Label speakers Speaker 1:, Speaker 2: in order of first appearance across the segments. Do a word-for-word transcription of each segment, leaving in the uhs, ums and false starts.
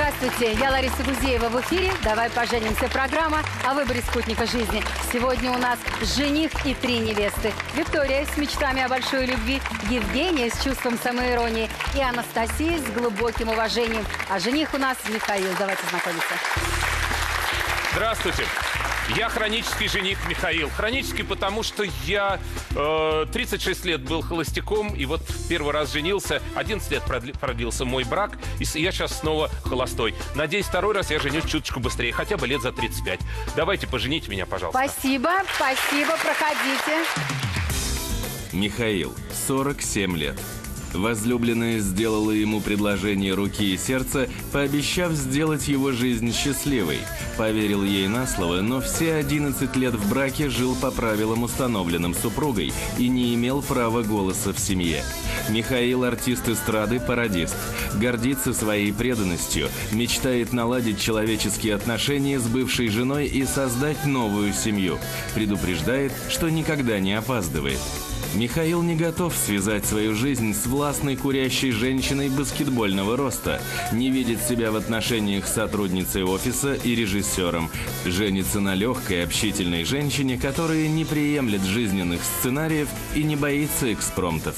Speaker 1: Здравствуйте, я Лариса Гузеева в эфире. Давай поженимся. Программа о выборе спутника жизни. Сегодня у нас жених и три невесты. Виктория с мечтами о большой любви, Евгения с чувством самоиронии и Анастасия с глубоким уважением. А жених у нас Михаил. Давайте знакомиться.
Speaker 2: Здравствуйте. Я хронический жених Михаил. Хронический, потому что я э, тридцать шесть лет был холостяком, и вот первый раз женился. одиннадцать лет продлился мой брак, и я сейчас снова холостой. Надеюсь, второй раз я женюсь чуточку быстрее, хотя бы лет за тридцать пять. Давайте пожените меня, пожалуйста.
Speaker 1: Спасибо, спасибо, проходите.
Speaker 3: Михаил, сорок семь лет. Возлюбленная сделала ему предложение руки и сердца, пообещав сделать его жизнь счастливой. Поверил ей на слово, но все одиннадцать лет в браке жил по правилам, установленным супругой, и не имел права голоса в семье. Михаил – артист эстрады, пародист. Гордится своей преданностью, мечтает наладить человеческие отношения с бывшей женой и создать новую семью. Предупреждает, что никогда не опаздывает. Михаил не готов связать свою жизнь с властной курящей женщиной баскетбольного роста, не видит себя в отношениях с сотрудницей офиса и режиссером, женится на легкой, общительной женщине, которая не приемлет жизненных сценариев и не боится экспромтов.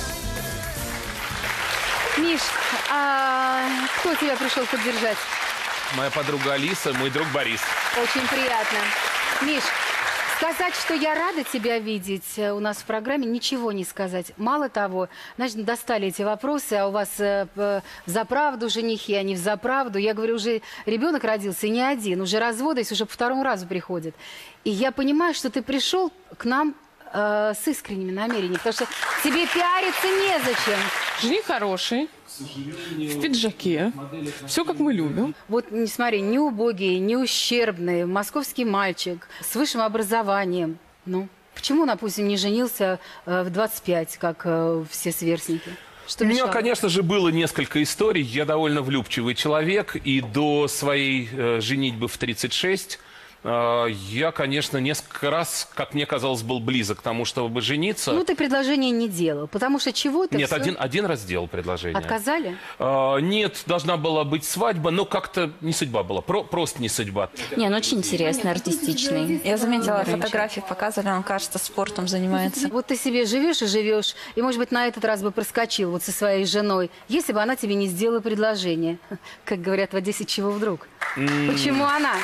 Speaker 1: Миш, а кто тебя пришел поддержать?
Speaker 2: Моя подруга Алиса, мой друг Борис.
Speaker 1: Очень приятно. Миш, сказать, что я рада тебя видеть у нас в программе, ничего не сказать. Мало того, значит, достали эти вопросы, а у вас э, э, за правду женихи, а не в заправду. Я говорю, уже ребенок родился, и не один, уже разводясь, уже по второму разу приходит. И я понимаю, что ты пришел к нам э, с искренними намерениями, потому что тебе пиариться незачем.
Speaker 4: Жених хороший, в пиджаке, все как мы любим.
Speaker 1: Вот, не смотри, не убогий, не ущербный, московский мальчик с высшим образованием. Ну, почему, допустим, не женился э, в двадцать пять, как э, все сверстники? Что
Speaker 2: У меня,
Speaker 1: мешало?
Speaker 2: конечно же, было несколько историй. Я довольно влюбчивый человек, и до своей э, женитьбы в тридцать шесть э, я, конечно, несколько раз, как мне казалось, был близок к тому, чтобы жениться.
Speaker 1: Ну, ты предложение не делал, потому что чего-то
Speaker 2: Нет,
Speaker 1: всё...
Speaker 2: один, один раз делал предложение.
Speaker 1: Отказали?
Speaker 2: Э, нет, должна была быть свадьба, но как-то не судьба была, про, просто не судьба.
Speaker 5: Не, он очень интересный, артистичный.
Speaker 6: Я заметила, фотографии показывали, он, кажется, спортом занимается.
Speaker 1: Вот ты себе живешь и живешь, и, может быть, на этот раз бы проскочил вот со своей женой, если бы она тебе не сделала предложение. Как говорят в Одессе, чего вдруг? Mm. Почему она?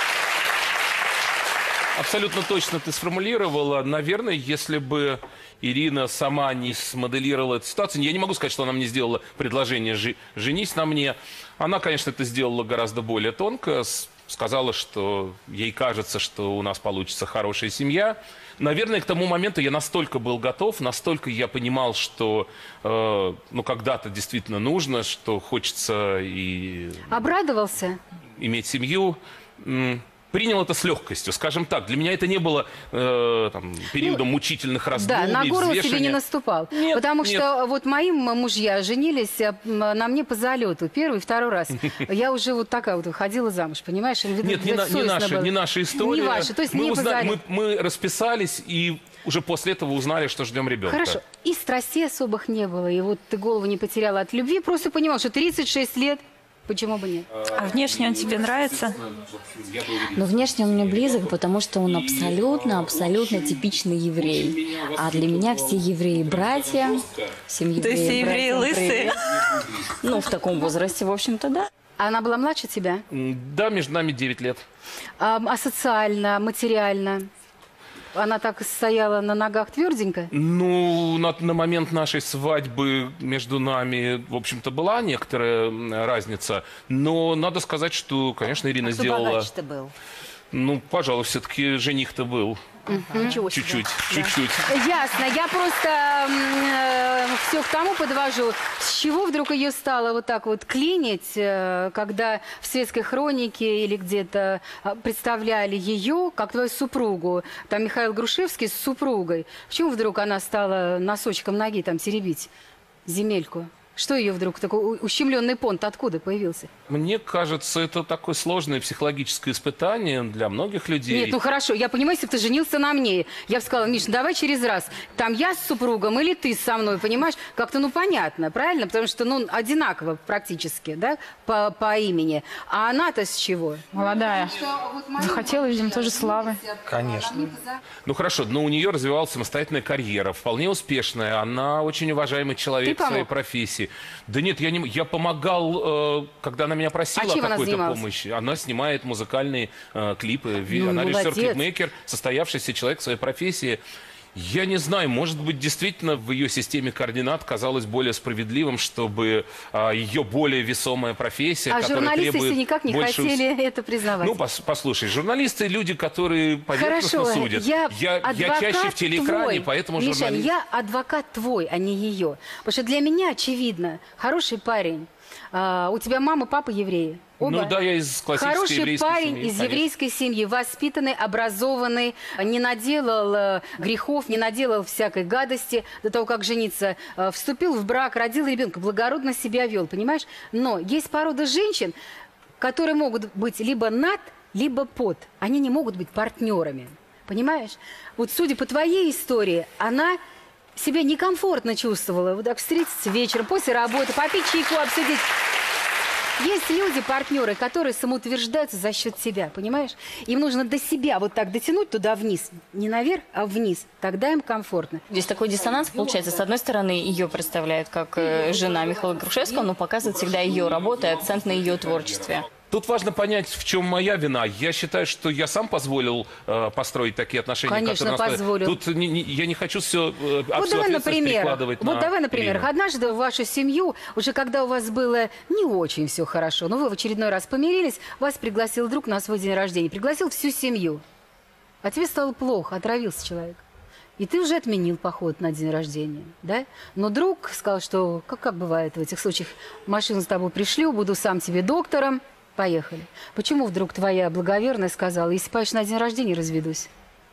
Speaker 2: Абсолютно точно ты сформулировала. Наверное, если бы Ирина сама не смоделировала эту ситуацию, я не могу сказать, что она мне сделала предложение жи- «женись на мне». Она, конечно, это сделала гораздо более тонко. Сказала, что ей кажется, что у нас получится хорошая семья. Наверное, к тому моменту я настолько был готов, настолько я понимал, что э, ну, когда-то действительно нужно, что хочется и...
Speaker 1: Обрадовался?
Speaker 2: Иметь семью. Принял это с легкостью, скажем так. Для меня это не было э, там, периодом ну, мучительных раздумий,
Speaker 1: да, на горло
Speaker 2: взвешивания.
Speaker 1: себе не наступал.
Speaker 2: Нет,
Speaker 1: потому
Speaker 2: нет.
Speaker 1: что вот мои мужья женились на мне по залету. Первый, второй раз. Я уже вот такая вот выходила замуж, понимаешь?
Speaker 2: Нет, не, на, не, наша, не наша история.
Speaker 1: Не ваша, то есть
Speaker 2: мы,
Speaker 1: не
Speaker 2: узна... мы,
Speaker 1: по
Speaker 2: мы расписались и уже после этого узнали, что ждем ребенка.
Speaker 1: Хорошо. И страстей особых не было. И вот ты голову не потеряла от любви. Просто понимал, что тридцать шесть лет. Почему бы нет?
Speaker 6: А внешне он тебе нравится?
Speaker 5: Но внешне он мне близок, потому что он абсолютно, абсолютно типичный еврей. А для меня все евреи братья, всем евреи.
Speaker 6: То есть все евреи лысые?
Speaker 5: Ну, в таком возрасте, в общем-то, да.
Speaker 1: А она была младше тебя?
Speaker 2: Да, между нами девять лет.
Speaker 1: А, а социально, материально? Она так стояла на ногах тверденько?
Speaker 2: Ну, на, на момент нашей свадьбы между нами, в общем-то, была некоторая разница. Но надо сказать, что, конечно, Ирина
Speaker 7: а кто
Speaker 2: сделала...
Speaker 7: богаче-то был?
Speaker 2: Ну, пожалуй, все-таки жених-то был.
Speaker 1: Угу.
Speaker 2: Чуть-чуть,
Speaker 1: Да.
Speaker 2: чуть-чуть.
Speaker 1: Ясно. Я просто э, все к тому подвожу. С чего вдруг ее стало вот так вот клинить, э, когда в светской хронике или где-то э, представляли ее как твою супругу, там Михаил Грушевский с супругой. Почему вдруг она стала носочком ноги там теребить земельку? Что ее вдруг, такой ущемленный понт откуда появился?
Speaker 2: Мне кажется, это такое сложное психологическое испытание для многих людей.
Speaker 1: Нет, ну хорошо, я понимаю, если бы ты женился на мне, я бы сказала, Миш, ну давай через раз. Там я с супругом или ты со мной, понимаешь? Как-то, ну, понятно, правильно? Потому что, ну, одинаково практически, да, по, по имени. А она-то с чего?
Speaker 4: Молодая. Захотела, видимо, тоже славы.
Speaker 7: Конечно.
Speaker 2: Ну хорошо, но у нее развивалась самостоятельная карьера, вполне успешная. Она очень уважаемый человек
Speaker 1: Ты
Speaker 2: в своей
Speaker 1: помог?
Speaker 2: профессии. Да нет, я, не, я помогал, э, когда она меня просила
Speaker 1: А чем
Speaker 2: о
Speaker 1: она
Speaker 2: какой-то
Speaker 1: занималась?
Speaker 2: помощи. Она снимает музыкальные э, клипы. Ви-
Speaker 1: Ну,
Speaker 2: она
Speaker 1: молодец.
Speaker 2: режиссер-клипмейкер, состоявшийся человек в своей профессии. Я не знаю, может быть, действительно в ее системе координат казалось более справедливым, чтобы а, ее более весомая профессия,
Speaker 1: А
Speaker 2: которая
Speaker 1: журналисты
Speaker 2: требует
Speaker 1: все никак не
Speaker 2: больше ус-
Speaker 1: хотели это признавать.
Speaker 2: Ну, пос- послушай, журналисты люди, которые поверхностно
Speaker 1: Хорошо,
Speaker 2: судят.
Speaker 1: я,
Speaker 2: я, я чаще
Speaker 1: адвокат
Speaker 2: в телеэкране,
Speaker 1: твой.
Speaker 2: поэтому
Speaker 1: Мишань,
Speaker 2: журналист.
Speaker 1: я адвокат твой, а не ее. Потому что для меня очевидно, хороший парень. А, у тебя мама, папа евреи. Оба.
Speaker 2: Ну да, я из классической
Speaker 1: Хороший
Speaker 2: еврейской
Speaker 1: парень
Speaker 2: семьи,
Speaker 1: из
Speaker 2: конечно.
Speaker 1: еврейской семьи, воспитанный, образованный, не наделал э, грехов, не наделал всякой гадости до того, как жениться. Э, вступил в брак, родил ребенка, благородно себя вел, понимаешь? Но есть порода женщин, которые могут быть либо над, либо под. Они не могут быть партнерами, понимаешь? Вот судя по твоей истории, она себя некомфортно чувствовала. Вот так встретиться вечером, после работы, попить чайку, обсудить. Есть люди, партнеры, которые самоутверждаются за счет себя, понимаешь? Им нужно до себя вот так дотянуть туда вниз. Не наверх, а вниз. Тогда им комфортно.
Speaker 5: Здесь такой диссонанс получается. С одной стороны, ее представляют как э, жена Михаила Грушевского, но показывает всегда ее работу и акцент на ее творчестве.
Speaker 2: Тут важно понять, в чем моя вина. Я считаю, что я сам позволил э, построить такие отношения.
Speaker 1: Конечно,
Speaker 2: которые нас-
Speaker 1: позволил.
Speaker 2: Тут не- не- я не хочу все, э,
Speaker 1: Вот
Speaker 2: всю
Speaker 1: давай,
Speaker 2: ответственность
Speaker 1: например,
Speaker 2: перекладывать
Speaker 1: вот
Speaker 2: на
Speaker 1: давай, например,
Speaker 2: Ирину.
Speaker 1: однажды в вашу семью, уже когда у вас было не очень все хорошо, но вы в очередной раз помирились, вас пригласил друг на свой день рождения, пригласил всю семью. А тебе стало плохо, отравился человек. И ты уже отменил поход на день рождения, да? Но друг сказал, что, как, как бывает в этих случаях, машину с тобой пришлю, буду сам тебе доктором. Поехали. Почему вдруг твоя благоверная сказала, если поешь на день рождения, разведусь?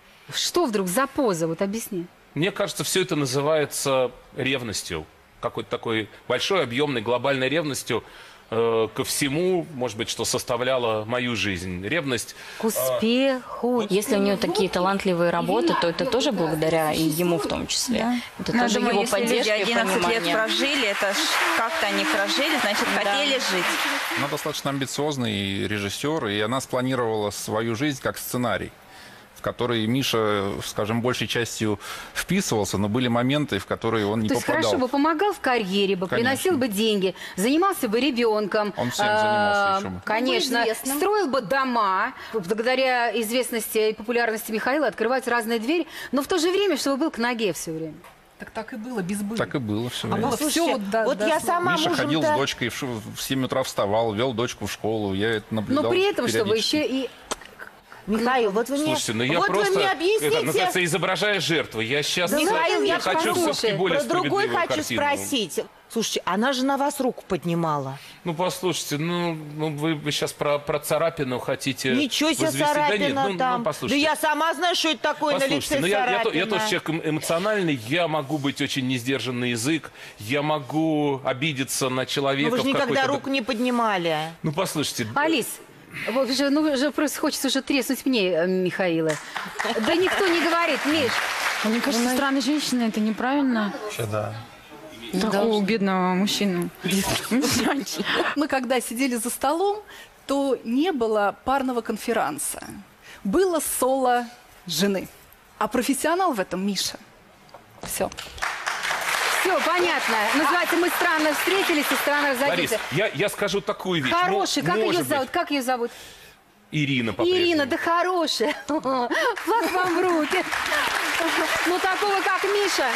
Speaker 1: Что вдруг за поза? Вот объясни.
Speaker 2: Мне кажется, все это называется ревностью. Какой-то такой большой, объемной, глобальной ревностью э, ко всему, может быть, что составляло мою жизнь. Ревность.
Speaker 1: К успеху.
Speaker 5: Если у нее такие талантливые работы, то это тоже благодаря и ему в том числе.
Speaker 6: Да.
Speaker 5: Это
Speaker 6: Ну, я
Speaker 5: тоже
Speaker 6: думаю,
Speaker 5: его
Speaker 6: если люди
Speaker 5: поддержка и
Speaker 6: одиннадцать лет
Speaker 5: понимание.
Speaker 6: прожили, это ж как-то они прожили, значит, хотели жить.
Speaker 7: Она достаточно амбициозный режиссер, и она спланировала свою жизнь как сценарий, в который Миша, скажем, большей частью вписывался, но были моменты, в которые он не
Speaker 1: То есть
Speaker 7: попадал.
Speaker 1: хорошо бы помогал в карьере, бы
Speaker 7: Конечно.
Speaker 1: приносил бы деньги, занимался бы ребенком.
Speaker 7: Он всем
Speaker 1: а,
Speaker 7: занимался еще бы.
Speaker 1: Конечно.
Speaker 8: Был известным.
Speaker 1: Строил бы дома. Благодаря известности и популярности Михаила открываются разные двери, но в то же время, чтобы был к ноге все время.
Speaker 9: Так так и было, без быль.
Speaker 7: Так и было все
Speaker 9: А
Speaker 7: время.
Speaker 9: было
Speaker 8: Слушайте,
Speaker 9: все вот до-
Speaker 8: вот
Speaker 9: до
Speaker 8: я
Speaker 9: слова.
Speaker 8: сама
Speaker 7: Миша
Speaker 8: мужем-то-
Speaker 7: ходил с дочкой, в ш- в семь утра вставал, вел дочку в школу. Я это наблюдал
Speaker 1: Но при этом, чтобы
Speaker 7: периодически.
Speaker 1: еще и...
Speaker 8: Михаил, вот вы мне,
Speaker 2: Слушайте, ну я
Speaker 8: вот
Speaker 2: просто,
Speaker 8: вы мне
Speaker 2: это,
Speaker 8: объясните.
Speaker 2: называется, изображая жертву. Я сейчас
Speaker 8: Да, Михаил, я
Speaker 2: хочу
Speaker 1: послушай,
Speaker 2: все-таки более
Speaker 8: Про другой
Speaker 2: справедливую
Speaker 8: хочу
Speaker 2: картину.
Speaker 8: спросить. Слушайте, она же на вас руку поднимала.
Speaker 2: Ну, послушайте, ну, ну вы, вы сейчас про, про царапину хотите
Speaker 8: Ничего себе
Speaker 2: возвести. Да
Speaker 8: царапина
Speaker 2: нет, ну,
Speaker 8: там.
Speaker 2: ну,
Speaker 8: да
Speaker 2: послушайте.
Speaker 8: я сама знаю, что это такое на
Speaker 2: Послушайте,
Speaker 8: лице
Speaker 2: ну я, я, то- я
Speaker 8: царапина.
Speaker 2: тоже человек эм- эмоциональный, я могу быть очень несдержанный язык, я могу обидеться на
Speaker 8: Но
Speaker 2: человека.
Speaker 8: вы же
Speaker 2: в
Speaker 8: никогда
Speaker 2: какой-то-
Speaker 8: руку не поднимали.
Speaker 2: Ну, послушайте,
Speaker 1: Алис, вот же, ну, уже просто хочется уже треснуть мне, э, Михаила. Да никто не говорит, Миш.
Speaker 4: Мне кажется, со стороны женщины это неправильно. Такого бедного мужчину.
Speaker 9: Мы когда сидели за столом, то не было парного конферанса. Было соло жены. А профессионал в этом Миша. Все.
Speaker 1: Все, понятно. Называется, мы странно встретились и странно
Speaker 2: Борис,
Speaker 1: разойдемся.
Speaker 2: я, я скажу такую вещь.
Speaker 1: Хороший,
Speaker 2: Мо-
Speaker 1: как ее
Speaker 2: может быть,
Speaker 1: зовут? Как ее зовут?
Speaker 2: Ирина по-прежнему.
Speaker 1: Ирина, да хорошая. Флаг вам в руки. Ну, такого, как Миша.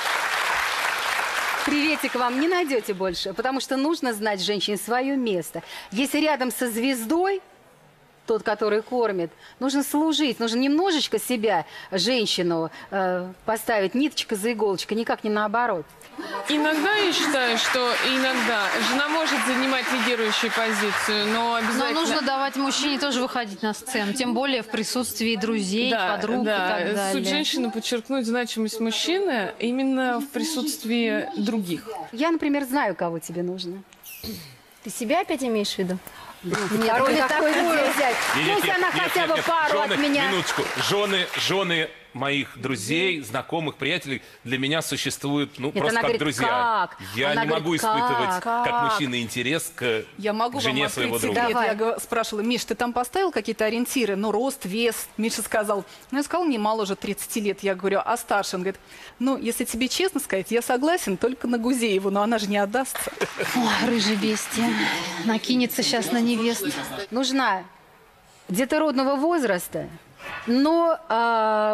Speaker 1: Приветик вам не найдете больше, потому что нужно знать женщине свое место. Если рядом со звездой, тот, который кормит. Нужно служить, нужно немножечко себя, женщину, э, поставить ниточка за иголочкой, никак не наоборот.
Speaker 10: Иногда я считаю, что иногда жена может занимать лидирующую позицию, но обязательно...
Speaker 4: Но нужно давать мужчине тоже выходить на сцену, тем более в присутствии друзей,
Speaker 10: да,
Speaker 4: подруг
Speaker 10: да.
Speaker 4: и так далее.
Speaker 10: Суть женщины подчеркнуть значимость мужчины именно в присутствии других.
Speaker 1: Я, например, знаю, кого тебе нужно.
Speaker 5: Ты себя опять имеешь в виду?
Speaker 1: Нет, роль такой взять.
Speaker 2: Нет,
Speaker 1: Пусть
Speaker 2: нет,
Speaker 1: она
Speaker 2: нет,
Speaker 1: хотя
Speaker 2: нет,
Speaker 1: бы
Speaker 2: нет.
Speaker 1: пару
Speaker 2: Жены,
Speaker 1: от меня.
Speaker 2: Минуточку. Жены, жены моих друзей, знакомых, приятелей для меня существуют, ну,
Speaker 1: Нет,
Speaker 2: просто
Speaker 1: она
Speaker 2: как
Speaker 1: говорит,
Speaker 2: друзья.
Speaker 1: как?
Speaker 2: Я
Speaker 1: Она
Speaker 2: не
Speaker 1: говорит,
Speaker 2: могу испытывать,
Speaker 1: как?
Speaker 2: как,
Speaker 1: Как?
Speaker 2: мужчина, интерес к
Speaker 9: Я могу
Speaker 2: жене
Speaker 9: вам
Speaker 2: своего
Speaker 9: открыть
Speaker 2: друга.
Speaker 9: секрет.
Speaker 1: Давай.
Speaker 9: Я го- спрашивала: Миш, ты там поставил какие-то ориентиры? Ну, рост, вес. Миша сказал. Ну, я сказала, немало уже тридцати лет. Я говорю, а старше? Он говорит, ну, если тебе честно сказать, я согласен только на Гузееву, но она же не отдастся.
Speaker 4: Ой, рыжий бестия. Накинется сейчас на невест.
Speaker 1: Нужна детородного возраста, но а,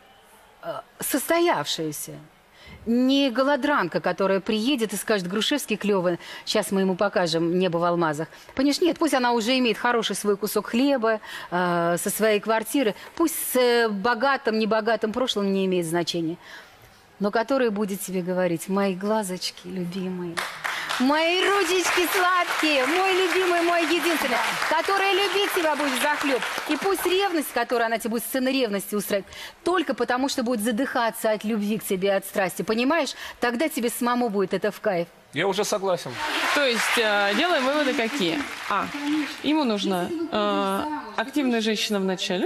Speaker 1: а, состоявшаяся. Не голодранка, которая приедет и скажет: Грушевский клёвый, сейчас мы ему покажем «Небо в алмазах». Понимаешь, нет, пусть она уже имеет хороший свой кусок хлеба, э, со своей квартиры, пусть с э, богатым, небогатым прошлым не имеет значения, но которая будет тебе говорить: мои глазочки любимые, мои ручечки сладкие, мой любимый, мой единственный, которая любить тебя будет взахлеб. И пусть ревность, которую она тебе будет, сцены ревности устраивать, только потому, что будет задыхаться от любви к тебе, от страсти. Понимаешь? Тогда тебе самому будет это в кайф.
Speaker 2: Я уже согласен.
Speaker 10: То есть э, делаем выводы какие? А. Ему нужна э, активная женщина в начале,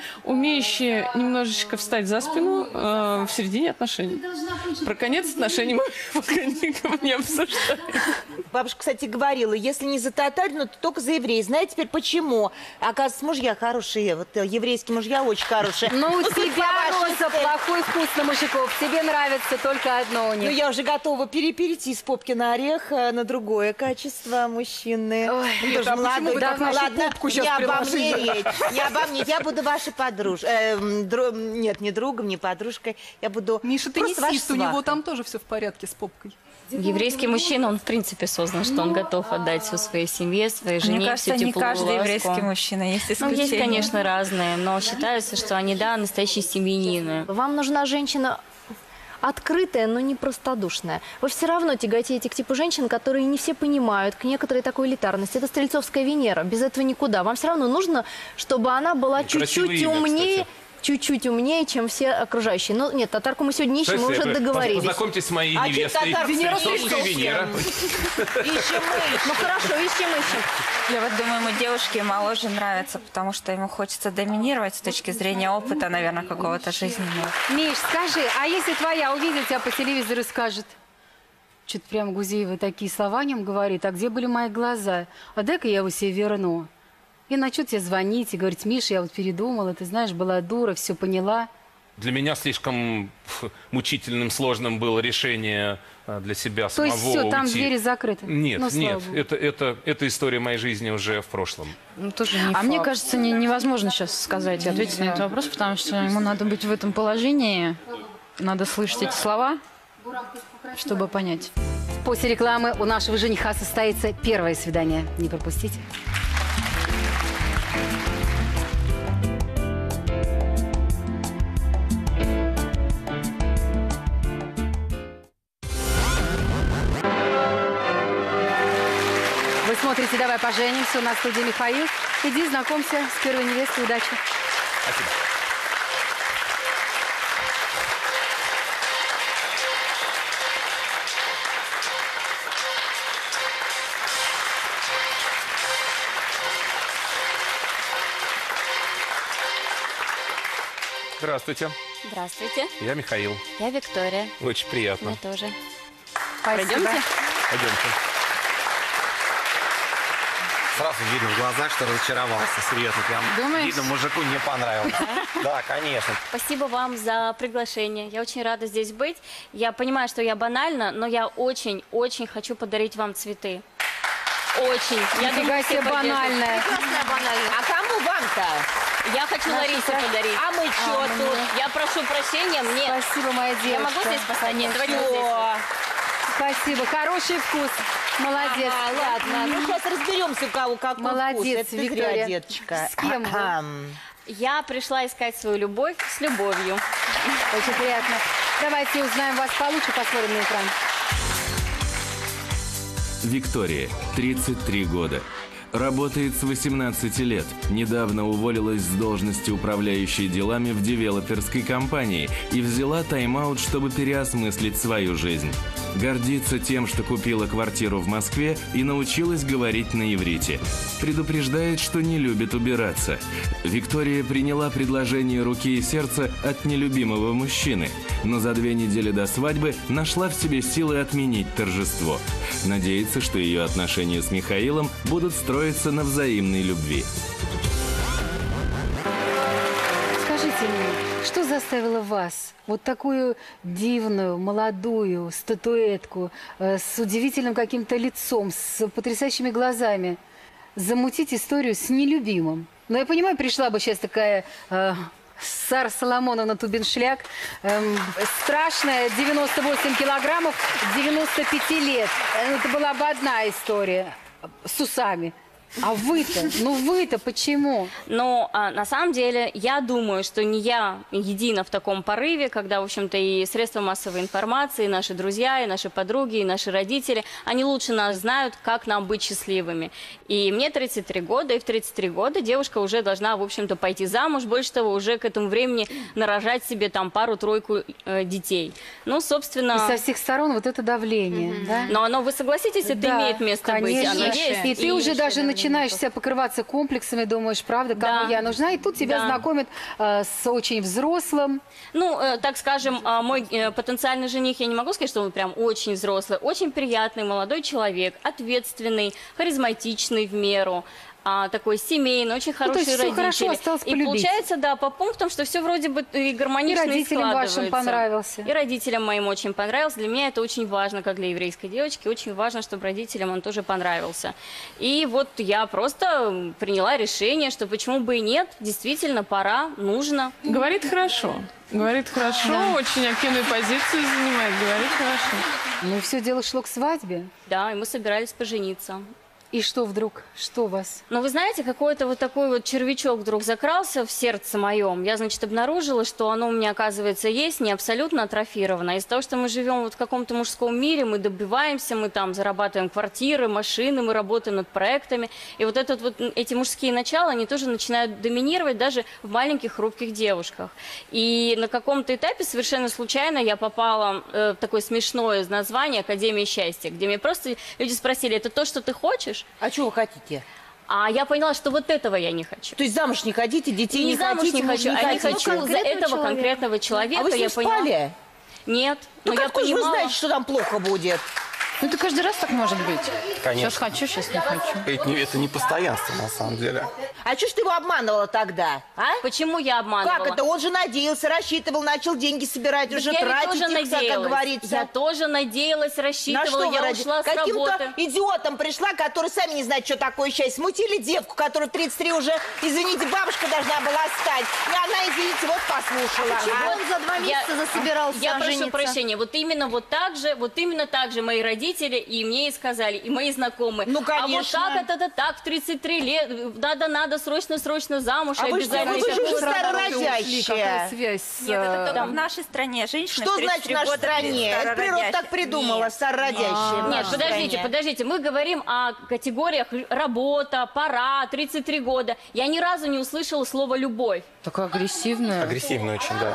Speaker 10: умеющая немножечко встать за спину э, в середине отношений. Про конец отношений мы пока никого не обсуждаем.
Speaker 8: Бабушка, кстати, говорила, если не за татарину, то только за евреев. Знаете теперь почему? Оказывается, мужья хорошие, вот э, еврейские мужья очень хорошие.
Speaker 1: Но у
Speaker 8: Ну, судя
Speaker 1: тебя,
Speaker 8: по вашей
Speaker 1: Роза,
Speaker 8: сцене-
Speaker 1: плохой вкус на мужиков. Тебе нравится только одно у
Speaker 8: Ну,
Speaker 1: них.
Speaker 8: я уже готова пере- перейти с попки на орех э, на другое качество мужчины.
Speaker 1: Ой,
Speaker 8: Ну,
Speaker 9: Рita,
Speaker 8: тоже
Speaker 9: а почему
Speaker 8: молодой.
Speaker 9: вы так нашу
Speaker 8: Ладно,
Speaker 9: попку щас
Speaker 8: не обо мне
Speaker 9: приложили?
Speaker 8: речь. Не обо мне. Я буду вашей подружкой. Эм, дру- Нет, не другом, не подружкой. Я буду
Speaker 9: Миша, ты не
Speaker 8: просто вашей
Speaker 9: сишь, у него
Speaker 8: свахой.
Speaker 9: там тоже все в порядке с попкой.
Speaker 5: Еврейский мужчина, он в принципе создан, что он готов отдать всю своей семье, своей жене,
Speaker 6: Мне кажется,
Speaker 5: всю
Speaker 6: не
Speaker 5: теплую
Speaker 6: каждый
Speaker 5: ласку.
Speaker 6: еврейский мужчина, есть
Speaker 5: Ну,
Speaker 6: исключения.
Speaker 5: есть, конечно, разные, но считается, что они, да, настоящие семьянины.
Speaker 11: Вам нужна женщина открытая, но не простодушная. Вы все равно тяготеете к типу женщин, которые не все понимают, к некоторой такой элитарности. Это стрельцовская Венера, без этого никуда. Вам все равно нужно, чтобы она была
Speaker 2: Красивое
Speaker 11: чуть-чуть
Speaker 2: имя,
Speaker 11: умнее,
Speaker 2: кстати.
Speaker 11: чуть-чуть умнее, чем все окружающие. Ну, нет, татарку мы сегодня не ищем, мы
Speaker 2: Кстати,
Speaker 11: уже
Speaker 2: я-
Speaker 11: договорились.
Speaker 2: Познакомьтесь с моей
Speaker 8: А чё
Speaker 2: невестой.
Speaker 8: татарка? Венера
Speaker 2: Стрельцовская
Speaker 8: Стрельцовская.
Speaker 2: Венера.
Speaker 8: Ищем мы.
Speaker 11: Ну, хорошо, ищем, ищем.
Speaker 6: Я вот думаю, ему девушки моложе нравятся, потому что ему хочется доминировать с точки зрения опыта, наверное, какого-то жизненного.
Speaker 1: Миш, скажи, а если твоя увидит тебя по телевизору и скажет: что-то прям Гузеева такие слова о нем говорит, а где были мои глаза? А дай-ка я его себе верну. И начнет тебе звонить и говорить: Миша, я вот передумала, ты знаешь, была дура, все поняла.
Speaker 2: Для меня слишком ф, мучительным, сложным было решение а, для себя
Speaker 1: То
Speaker 2: самого
Speaker 1: есть все, там
Speaker 2: уйти.
Speaker 1: двери закрыты?
Speaker 2: Нет,
Speaker 1: Ну, слава
Speaker 2: нет,
Speaker 1: богу.
Speaker 2: это, это, эта история моей жизни уже в прошлом.
Speaker 1: Ну, тоже не
Speaker 4: А
Speaker 1: факт.
Speaker 4: мне кажется, не- невозможно сейчас сказать и ответить на этот вопрос, потому что ему надо быть в этом положении, надо слышать эти слова, чтобы понять.
Speaker 1: После рекламы у нашего жениха состоится первое свидание. Не пропустите. Вы смотрите «Давай поженимся». У нас в студии Михаил. Иди, знакомься с первой невестой. Удачи.
Speaker 2: Спасибо. Здравствуйте,
Speaker 5: Здравствуйте,
Speaker 2: я Михаил.
Speaker 5: я Виктория.
Speaker 2: Очень приятно.
Speaker 5: Мне тоже.
Speaker 1: Спасибо.
Speaker 5: Пойдемте?
Speaker 2: Пойдемте.
Speaker 12: Сразу видно в глазах, что разочаровался. Серьезно, прям
Speaker 4: Думаешь?
Speaker 12: видно, мужику не понравилось. Да, конечно.
Speaker 5: Спасибо вам за приглашение. Я очень рада здесь быть. Я понимаю, что я банальна, но я очень-очень хочу подарить вам цветы. Очень. Я
Speaker 1: Нифига
Speaker 5: думаю, все
Speaker 1: себе
Speaker 5: поддержат.
Speaker 1: банальная.
Speaker 8: Прекрасная банальная. А кому вам-то?
Speaker 5: Я хочу Ларисе подарить.
Speaker 8: А мы что тут?
Speaker 5: Я прошу прощения, мне...
Speaker 1: Спасибо, моя девушка.
Speaker 5: Я могу здесь поставить? Нет, давайте вот здесь.
Speaker 8: Всё.
Speaker 1: спасибо. Хороший вкус. Молодец.
Speaker 8: А, ладно, ну сейчас разберемся, у кого какой
Speaker 1: Молодец,
Speaker 8: вкус. Это
Speaker 1: Виктория.
Speaker 8: зря, деточка.
Speaker 1: С кем вы?
Speaker 5: Я пришла искать свою любовь с любовью.
Speaker 1: Очень приятно. Давайте узнаем вас получше, посмотрим на экран.
Speaker 3: Виктория, тридцать три года. Работает с восемнадцати лет. Недавно уволилась с должности управляющей делами в девелоперской компании и взяла тайм-аут, чтобы переосмыслить свою жизнь. Гордится тем, что купила квартиру в Москве и научилась говорить на иврите. Предупреждает, что не любит убираться. Виктория приняла предложение руки и сердца от нелюбимого мужчины, но за две недели до свадьбы нашла в себе силы отменить торжество. Надеется, что ее отношения с Михаилом будут строиться на взаимной любви.
Speaker 1: Скажите мне, что заставило вас, вот такую дивную, молодую статуэтку, э, с удивительным каким-то лицом, с потрясающими глазами, замутить историю с нелюбимым? Ну, я понимаю, пришла бы сейчас такая... Э, Сара Соломоновна Тубеншляк, эм, страшная, девяносто восемь килограммов, девяносто пять лет. Это была бы одна история с усами. А вы-то, ну вы-то почему?
Speaker 5: Но а, на самом деле я думаю, что не я едина в таком порыве, когда, в общем-то, и средства массовой информации, и наши друзья, и наши подруги, и наши родители, они лучше нас знают, как нам быть счастливыми. И мне тридцать три года, и в тридцать три года девушка уже должна, в общем-то, пойти замуж, больше того, уже к этому времени нарожать себе там пару-тройку э, детей. Ну, собственно...
Speaker 1: И со всех сторон вот это давление, mm-hmm. да?
Speaker 5: Но оно, вы согласитесь, это
Speaker 1: да,
Speaker 5: имеет место
Speaker 1: конечно.
Speaker 5: быть. Оно есть.
Speaker 1: И, и ты уже даже начинаешь начинаешь себя покрываться комплексами, думаешь, правда, кому
Speaker 5: да.
Speaker 1: я нужна, и тут тебя
Speaker 5: да.
Speaker 1: знакомят э, с очень взрослым.
Speaker 5: Ну, э, так скажем, э, мой э, потенциальный жених, я не могу сказать, что он прям очень взрослый, очень приятный молодой человек, ответственный, харизматичный в меру. А, такой семейный, очень хороший
Speaker 1: ну, то есть
Speaker 5: родитель.
Speaker 1: Все хорошо, осталось
Speaker 5: и
Speaker 1: полюбить.
Speaker 5: Получается, да, по пунктам, что все вроде бы и гармонично
Speaker 1: и родителям
Speaker 5: складывается.
Speaker 1: вашим понравился.
Speaker 5: И родителям моим очень понравился. Для меня это очень важно, как для еврейской девочки, очень важно, чтобы родителям он тоже понравился. И вот я просто приняла решение, что почему бы и нет, действительно, пора, нужно.
Speaker 10: Говорит хорошо. Говорит хорошо, да. Очень активную позицию занимает, говорит хорошо.
Speaker 1: Ну, все дело шло к свадьбе.
Speaker 5: Да, и мы собирались пожениться.
Speaker 1: И что вдруг? Что вас?
Speaker 5: Ну, вы знаете, какой-то вот такой вот червячок вдруг закрался в сердце моем. Я, значит, обнаружила, что оно у меня, оказывается, есть, не абсолютно атрофировано. Из-за того, что мы живем вот в каком-то мужском мире, мы добиваемся, мы там зарабатываем квартиры, машины, мы работаем над проектами. И вот, этот вот эти мужские начала, они тоже начинают доминировать даже в маленьких хрупких девушках. И на каком-то этапе совершенно случайно я попала э, в такое смешное название «Академия счастья», где мне просто люди спросили, это то, что ты хочешь?
Speaker 8: А что вы хотите?
Speaker 5: А я поняла, что вот этого я не хочу.
Speaker 8: То есть замуж не хотите, детей
Speaker 5: не,
Speaker 8: не
Speaker 5: замуж
Speaker 8: хотите,
Speaker 5: не хочу,
Speaker 8: не
Speaker 5: а не
Speaker 8: хотите.
Speaker 5: хочу
Speaker 8: Ну,
Speaker 5: за этого
Speaker 8: человека.
Speaker 5: конкретного человека.
Speaker 8: А вы с ним
Speaker 5: я
Speaker 8: спали?
Speaker 5: поняла... Нет.
Speaker 8: Ну
Speaker 5: но
Speaker 8: как
Speaker 5: я
Speaker 8: же
Speaker 5: понимала...
Speaker 8: вы знаете, что там плохо будет?
Speaker 4: Ну это каждый раз так может быть.
Speaker 12: Конечно.
Speaker 4: Сейчас хочу, сейчас не хочу.
Speaker 12: Это не, это не постоянство, на самом деле.
Speaker 8: А что ж ты его обманывала тогда, а?
Speaker 5: Почему я обманывала?
Speaker 8: Как это? Он же надеялся, рассчитывал, начал деньги собирать,
Speaker 5: Так
Speaker 8: уже
Speaker 5: я
Speaker 8: тратить
Speaker 5: тоже
Speaker 8: их, как
Speaker 5: надеялась.
Speaker 8: говорится.
Speaker 5: Я тоже надеялась, рассчитывала,
Speaker 8: На что
Speaker 5: я
Speaker 8: вы ради...
Speaker 5: ушла с
Speaker 8: Каким-то
Speaker 5: работы.
Speaker 8: идиотом пришла, который сами не знает, что такое счастье. Смутили девку, которая тридцать три уже, извините, бабушка должна была стать. И она, извините, вот послушала.
Speaker 11: Почему
Speaker 8: А?
Speaker 11: он за два месяца
Speaker 5: я,
Speaker 11: засобирался
Speaker 5: Я прошу
Speaker 11: жениться?
Speaker 5: прощения, вот именно вот так же, вот именно так же мои родители и мне и сказали, и мои знакомые.
Speaker 8: Ну, конечно.
Speaker 5: А вот как это так, в тридцать три лет, надо, надо, срочно-срочно замуж,
Speaker 8: А вы что,
Speaker 5: обязательно.
Speaker 8: вы же уже
Speaker 9: Какая
Speaker 8: старородящая.
Speaker 9: связь с...
Speaker 6: Нет, это только
Speaker 5: Там.
Speaker 6: в нашей стране. Женщины
Speaker 8: Что
Speaker 6: в тридцать
Speaker 8: значит в
Speaker 6: три
Speaker 8: нашей
Speaker 6: года
Speaker 8: стране? Это природа так придумала,
Speaker 6: Нет.
Speaker 8: старородящая. в
Speaker 5: Нет,
Speaker 8: нашей
Speaker 5: подождите,
Speaker 8: стране.
Speaker 5: подождите. Мы говорим о категориях работа, пора, тридцать три года. Я ни разу не услышала слово «любовь».
Speaker 4: Такая агрессивная.
Speaker 12: Агрессивно очень, да.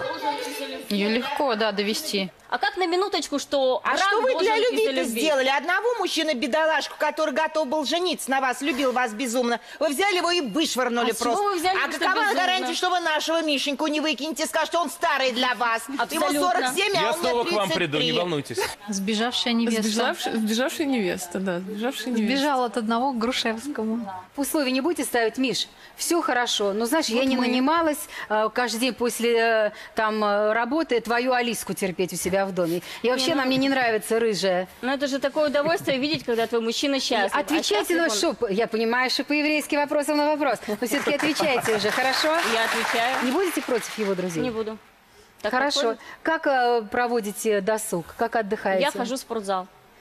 Speaker 4: Ее легко, да, довести.
Speaker 5: А как на минуточку, что
Speaker 8: А
Speaker 5: брак
Speaker 8: что вы для
Speaker 5: должен из-за
Speaker 8: любви-то
Speaker 5: любви?
Speaker 8: сделали? Одного мужчину-бедолашку, который готов был жениться на вас, любил вас безумно. Вы взяли его и вышвырнули
Speaker 5: А с чего
Speaker 8: просто.
Speaker 5: вы взяли,
Speaker 8: а
Speaker 5: что
Speaker 8: какова
Speaker 5: безумно?
Speaker 8: гарантия, что вы нашего Мишеньку не выкинете, скажете, что он старый для вас?
Speaker 5: Абсолютно.
Speaker 8: Ему сорок семь, а
Speaker 2: Я
Speaker 8: он мне
Speaker 2: снова к вам
Speaker 8: тридцать три.
Speaker 2: приду, не волнуйтесь.
Speaker 11: Сбежавшая невеста.
Speaker 10: Сбежавшая, сбежавшая невеста, да, сбежавшая невеста.
Speaker 11: Сбежал от одного к Грушевскому.
Speaker 1: Условия не будете ставить, Миш? Все хорошо. Но, знаешь, я не нанималась э, каждый день после э, там э, работы твою Алиску терпеть у себя в доме. И вообще она мне не нравится рыжая.
Speaker 5: Ну это же такое удовольствие видеть, когда твой мужчина счастлив. А
Speaker 1: Отвечайте на
Speaker 5: счастлив он?
Speaker 1: что? Я понимаю, что по-еврейски вопросом на вопрос. Но все-таки отвечайте уже, хорошо?
Speaker 5: Я отвечаю.
Speaker 1: Не будете против его друзей?
Speaker 5: Не буду. Так
Speaker 1: Хорошо.
Speaker 5: подходит?
Speaker 1: Как э, проводите досуг? Как отдыхаете?
Speaker 5: Я хожу в спортзал.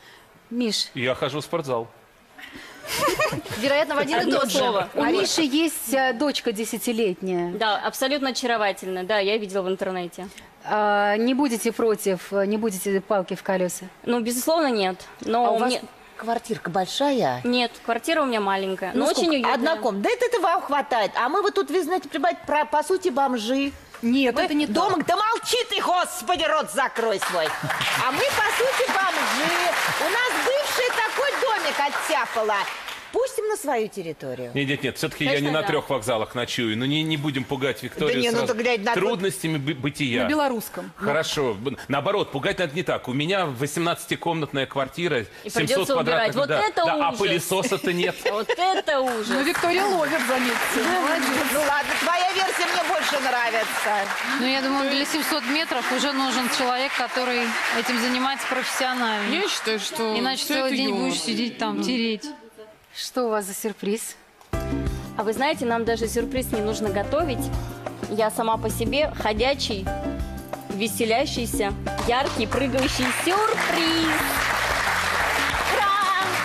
Speaker 1: Миш.
Speaker 2: Я хожу в спортзал.
Speaker 11: Вероятно, в один и
Speaker 5: Одно
Speaker 11: тот же.
Speaker 5: слово.
Speaker 1: У Миши есть э, дочка десятилетняя.
Speaker 5: Да, абсолютно очаровательно. Да, я видела в интернете.
Speaker 1: А, не будете против, не будете палки в колеса?
Speaker 5: Ну, безусловно, нет. Но
Speaker 8: А у вас
Speaker 5: мне...
Speaker 8: квартирка большая?
Speaker 5: Нет, квартира у меня маленькая, но
Speaker 8: Ну,
Speaker 5: очень
Speaker 8: сколько?
Speaker 5: уютная.
Speaker 8: Одноком. Да это, это вам хватает. А мы вот тут, вы знаете, прибавить, про, по сути, бомжи.
Speaker 9: Нет,
Speaker 8: Мы
Speaker 9: это не
Speaker 8: дома...
Speaker 9: так.
Speaker 8: Да молчи ты, господи, рот закрой свой. А мы, по сути, бомжи. У нас бывший такой домик оттяпала. Пустим на свою территорию.
Speaker 2: Нет, нет, нет, все-таки я
Speaker 5: Точно,
Speaker 2: не на
Speaker 5: да.
Speaker 2: трех вокзалах ночую. Ну не, не будем пугать Викторию
Speaker 8: Да не, ну
Speaker 2: сразу
Speaker 8: так, глядь, на-
Speaker 2: трудностями бы- бытия.
Speaker 9: На белорусском.
Speaker 2: Хорошо. Б- Наоборот, пугать надо не так. У меня восемнадцатикомнатная квартира,
Speaker 5: И
Speaker 2: семьсот
Speaker 5: придется убирать.
Speaker 2: квадратных.
Speaker 5: Вот
Speaker 2: да.
Speaker 5: это
Speaker 2: Да, а
Speaker 5: ужас.
Speaker 2: пылесоса-то нет.
Speaker 5: Вот это
Speaker 9: Ну,
Speaker 5: ужас.
Speaker 9: Виктория ловит, заметьте. Молодец.
Speaker 8: Ну ладно, твоя версия мне больше нравится.
Speaker 4: Ну, я думаю, для семисот метров уже нужен человек, который этим занимается профессионально.
Speaker 10: Я считаю, что
Speaker 4: Иначе
Speaker 10: всё
Speaker 4: целый
Speaker 10: это
Speaker 4: день
Speaker 10: юмор.
Speaker 4: будешь сидеть там, тереть.
Speaker 1: Что у вас за сюрприз?
Speaker 5: А вы знаете, нам даже сюрприз не нужно готовить. Я сама по себе ходячий, веселящийся, яркий, прыгающий сюрприз. Ура!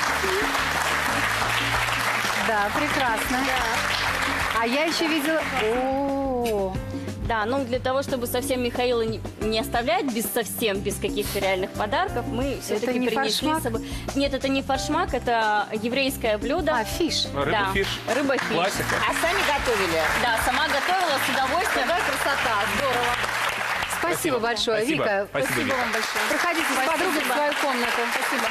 Speaker 1: Да, прекрасно. А я еще видела... О,
Speaker 5: Да, ну для того, чтобы совсем Михаила не, не оставлять без совсем, без каких-то реальных подарков, мы все-таки
Speaker 1: не
Speaker 5: принесли
Speaker 1: форшмак?
Speaker 5: с собой... Нет, это не форшмак, это еврейское блюдо.
Speaker 1: а, фиш.
Speaker 2: Рыба-фиш.
Speaker 5: Да, рыба-фиш.
Speaker 2: Классика.
Speaker 8: А сами готовили?
Speaker 5: Да, сама готовила с удовольствием.
Speaker 1: Какая красота, здорово. Спасибо,
Speaker 2: Спасибо.
Speaker 1: большое,
Speaker 2: Спасибо.
Speaker 1: Вика.
Speaker 2: Спасибо, Вика.
Speaker 1: вам большое. Проходите с
Speaker 5: Спасибо.
Speaker 1: подругой в свою комнату. Спасибо.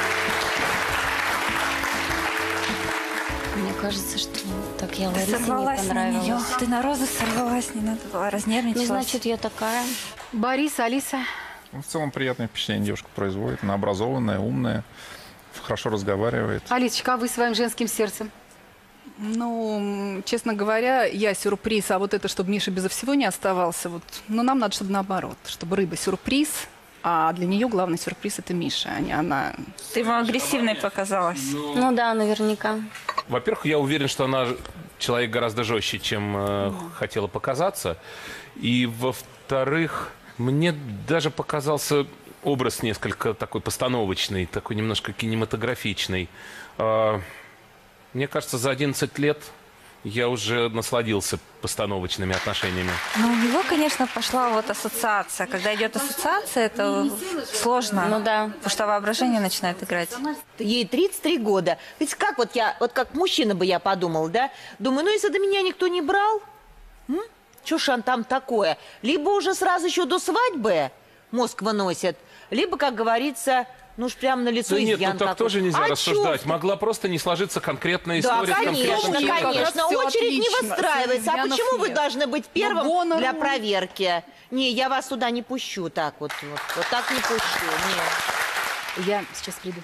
Speaker 5: Мне кажется, что так я
Speaker 6: Ты
Speaker 5: Ларисе не
Speaker 6: сорвалась на нее.
Speaker 5: понравилась.
Speaker 6: Ты на розу сорвалась, не надо было, разнервничалась.
Speaker 5: Ну, значит, я такая.
Speaker 1: Борис, Алиса.
Speaker 7: Ну, в целом приятное впечатление девушка производит. Она образованная, умная, хорошо разговаривает.
Speaker 1: Алисочка, а вы своим женским сердцем?
Speaker 9: Ну, м, честно говоря, я сюрприз, а вот это, чтобы Миша безо всего не оставался, вот, ну, нам надо, чтобы наоборот, чтобы рыба сюрприз, а для нее главный сюрприз – это Миша, а не она.
Speaker 6: Ты ему агрессивной показалась.
Speaker 5: Ну да, наверняка.
Speaker 2: Во-первых, я уверен, что она человек гораздо жестче, чем э, хотела показаться. И во-вторых, мне даже показался образ несколько такой постановочный, такой немножко кинематографичный. А, мне кажется, за одиннадцать лет я уже насладился постановочными отношениями.
Speaker 6: Но у него, конечно, пошла вот ассоциация. Когда идет ассоциация, это сложно.
Speaker 5: Ну да.
Speaker 6: Потому что воображение начинает играть.
Speaker 8: Ей тридцать три года. Ведь как вот я, вот как мужчина бы я подумал, да? Думаю, ну если до меня никто не брал, м? Чё ж он там такое? Либо уже сразу еще до свадьбы мозг выносит, либо, как говорится, ну уж прям на лицо
Speaker 2: Да нет,
Speaker 8: изъян
Speaker 2: ну так
Speaker 8: какой.
Speaker 2: тоже нельзя
Speaker 8: А
Speaker 2: рассуждать.
Speaker 8: чё?
Speaker 2: Могла просто не сложиться конкретная
Speaker 8: Да,
Speaker 2: история с
Speaker 8: конечно,
Speaker 2: конкретным
Speaker 9: Нет, как
Speaker 2: человеком.
Speaker 9: раз
Speaker 8: конечно.
Speaker 9: всё
Speaker 8: Очередь не
Speaker 9: отлично.
Speaker 8: выстраивается. А
Speaker 9: Изъянов
Speaker 8: почему вы
Speaker 9: нет.
Speaker 8: должны быть первым
Speaker 9: гонору-
Speaker 8: для проверки? Не, я вас сюда не пущу так вот. Вот, вот так не пущу. Нет.
Speaker 1: Я сейчас приду.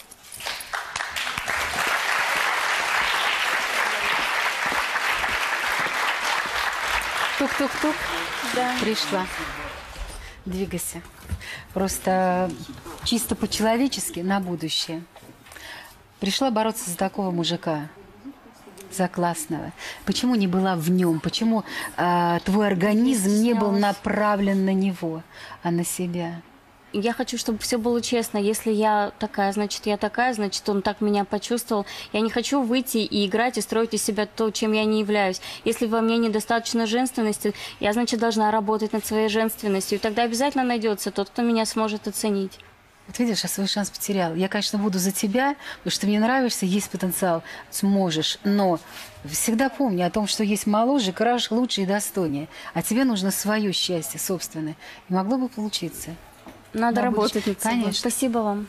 Speaker 1: Тук-тук-тук. Да. Пришла. Двигайся. Просто чисто по-человечески на будущее. Пришла бороться за такого мужика. За классного. Почему не была в нем? Почему а, твой организм не был направлен на него, а на себя?
Speaker 5: Я хочу, чтобы все было честно. Если я такая, значит, я такая, значит, он так меня почувствовал. Я не хочу выйти и играть, и строить из себя то, чем я не являюсь. Если во мне недостаточно женственности, я, значит, должна работать над своей женственностью. И тогда обязательно найдется тот, кто меня сможет оценить.
Speaker 1: Вот видишь, я свой шанс потерял. Я, конечно, буду за тебя, потому что мне нравишься, есть потенциал, сможешь. Но всегда помни о том, что есть моложе, краше, лучше и достойнее. А тебе нужно свое счастье собственное. И могло бы получиться.
Speaker 5: Надо
Speaker 1: На
Speaker 5: работать
Speaker 1: будущее.
Speaker 5: над собой.
Speaker 1: Конечно.
Speaker 5: Спасибо вам.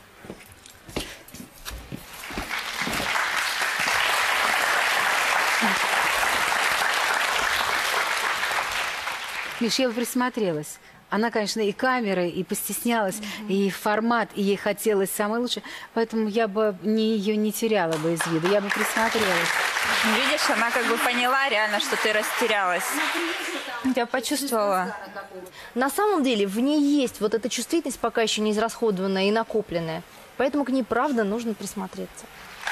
Speaker 1: Миш, я бы присмотрелась. Она, конечно, и камеры, и постеснялась, mm-hmm. и формат, и ей хотелось самое лучшее. Поэтому я бы не, ее не теряла бы из виду, я бы присмотрелась.
Speaker 6: Видишь, она как бы поняла реально, что ты растерялась. Я почувствовала.
Speaker 11: На самом деле в ней есть вот эта чувствительность, пока еще не израсходованная и накопленная. Поэтому к ней, правда, нужно присмотреться.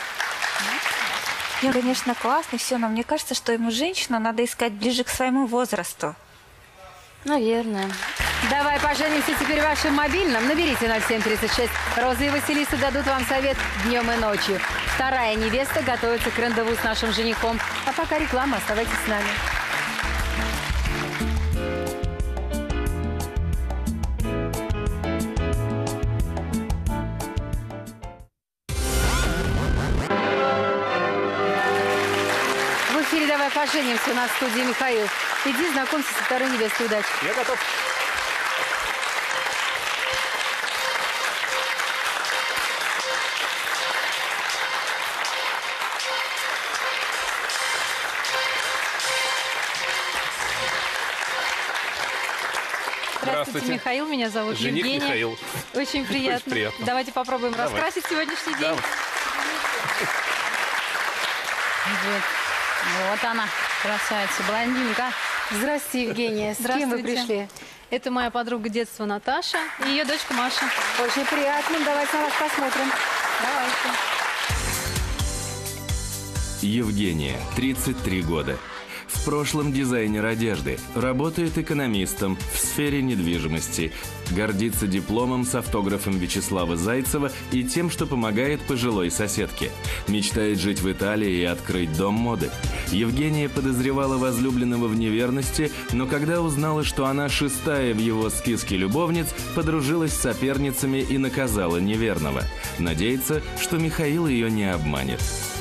Speaker 6: Я, конечно, классный, все, но мне кажется, что ему женщину надо искать ближе к своему возрасту.
Speaker 5: Наверное.
Speaker 1: Давай поженимся теперь в вашем мобильном. Наберите ноль семь тридцать шесть. Роза и Василиса дадут вам совет днем и ночью. Вторая невеста готовится к рандеву с нашим женихом. А пока реклама. Оставайтесь с нами. В эфире «Давай поженимся», у нас в студии Михаил. Иди знакомься со второй невестой. Удачи.
Speaker 2: Я готов.
Speaker 13: Здравствуйте, Михаил, меня зовут
Speaker 2: Жених
Speaker 13: Евгения.
Speaker 2: Михаил.
Speaker 13: Очень приятно.
Speaker 2: Очень приятно.
Speaker 13: Давайте попробуем
Speaker 2: Давай.
Speaker 13: раскрасить сегодняшний день.
Speaker 2: Давай.
Speaker 4: Вот она, красавица, блондинка.
Speaker 1: Здравствуйте, Евгения. С кем вы пришли?
Speaker 13: Это моя подруга детства Наташа и ее дочка Маша.
Speaker 1: Очень приятно. Давайте на вас посмотрим.
Speaker 13: Давайте.
Speaker 3: Евгения, тридцать три года. В прошлом дизайнер одежды, работает экономистом в сфере недвижимости, гордится дипломом с автографом Вячеслава Зайцева и тем, что помогает пожилой соседке. Мечтает жить в Италии и открыть дом моды. Евгения подозревала возлюбленного в неверности, но когда узнала, что она шестая в его списке любовниц, подружилась с соперницами и наказала неверного. Надеется, что Михаил ее не обманет.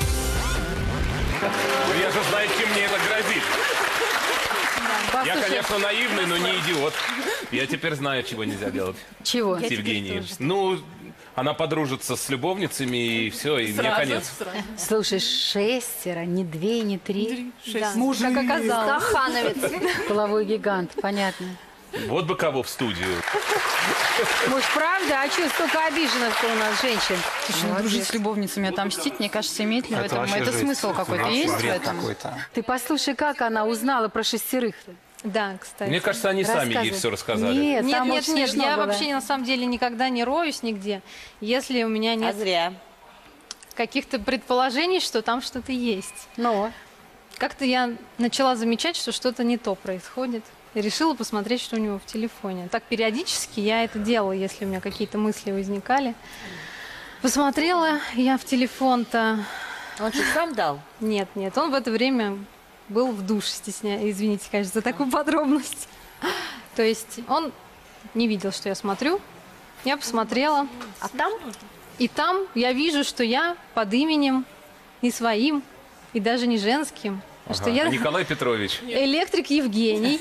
Speaker 2: Я же знаю, чем мне это грозит. Я, конечно, наивный, но не идиот. Я теперь знаю, чего нельзя делать.
Speaker 1: Чего?
Speaker 2: С Евгенией. Ну, она подружится с любовницами, и все, и мне конец.
Speaker 1: Слушай, шестеро, не две, не три.
Speaker 13: Да, как оказалось.
Speaker 11: Стахановец.
Speaker 1: Половой гигант, понятно.
Speaker 2: Вот бы кого в студию.
Speaker 1: Может, правда? А что, столько обиженных у нас женщин?
Speaker 4: Слушай, ну, дружить с любовницами, отомстить, мне кажется, имеет ли в
Speaker 12: Это
Speaker 4: этом?
Speaker 12: вообще
Speaker 4: Это
Speaker 12: жесть.
Speaker 4: смысл какой-то
Speaker 12: Вообще
Speaker 4: есть в
Speaker 12: бред
Speaker 4: этом?
Speaker 12: какой-то.
Speaker 1: Ты послушай, как она узнала про шестерых-то.
Speaker 13: Да, кстати.
Speaker 2: Мне кажется, они сами ей
Speaker 1: Рассказывай.
Speaker 2: все рассказали.
Speaker 1: Нет,
Speaker 13: Нет,
Speaker 1: там
Speaker 13: нет,
Speaker 1: очень
Speaker 13: нет,
Speaker 1: смешно
Speaker 13: я
Speaker 1: было.
Speaker 13: вообще на самом деле никогда не роюсь нигде, если у меня
Speaker 8: А
Speaker 13: нет
Speaker 8: зря.
Speaker 13: каких-то предположений, что там что-то есть.
Speaker 1: Но
Speaker 13: Как-то я начала замечать, что что-то не то происходит. И решила посмотреть, что у него в телефоне. Так периодически я это делала, если у меня какие-то мысли возникали. Посмотрела я в телефон-то.
Speaker 8: Он что, сам дал?
Speaker 13: Нет, нет, он в это время был в душе, стесняюсь. Извините, конечно, за такую подробность. То есть он не видел, что я смотрю. Я посмотрела.
Speaker 8: А там?
Speaker 13: И там я вижу, что я под именем не своим и даже не женским.
Speaker 2: Ага.
Speaker 13: Что я
Speaker 2: Николай Петрович.
Speaker 13: электрик Евгений.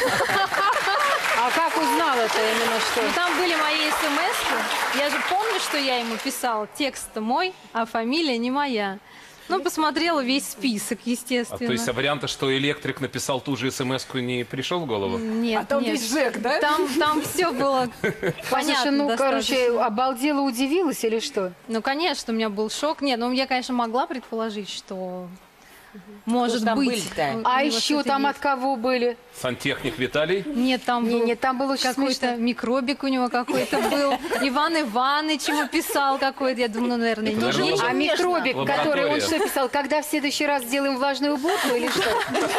Speaker 1: а как узнала-то именно что?
Speaker 13: Ну, там были мои смс-ки. Я же помню, что я ему писала. Текст мой, а фамилия не моя. Ну, посмотрела весь список,
Speaker 2: А,
Speaker 13: естественно.
Speaker 2: то есть а варианта, что электрик написал ту же смс-ку, не пришел в голову?
Speaker 13: Нет,
Speaker 9: А там
Speaker 13: нет.
Speaker 9: весь Жек, да?
Speaker 13: Там, там все было
Speaker 1: Послушай,
Speaker 13: понятно
Speaker 1: ну, короче,
Speaker 13: достаточно.
Speaker 1: обалдела, удивилась или что?
Speaker 13: Ну, конечно, у меня был шок. Нет, ну, я, конечно, могла предположить, что может
Speaker 8: ж там
Speaker 13: быть.
Speaker 8: были-то?
Speaker 13: у
Speaker 1: А
Speaker 13: него
Speaker 1: еще
Speaker 13: что-то
Speaker 1: там
Speaker 13: есть.
Speaker 1: от кого были?
Speaker 2: Сантехник Виталий?
Speaker 13: Нет, там
Speaker 1: Не,
Speaker 13: был
Speaker 1: не, там было очень
Speaker 13: какой-то
Speaker 1: смешно.
Speaker 13: микробик у него какой-то был. Иван Иванович ему писал какой-то. Я думаю, ну, наверное, не
Speaker 2: Наверное,
Speaker 13: Женя.
Speaker 1: А микробик,
Speaker 2: Лаборатория.
Speaker 1: который он что писал? Когда в следующий раз сделаем влажную уборку или что?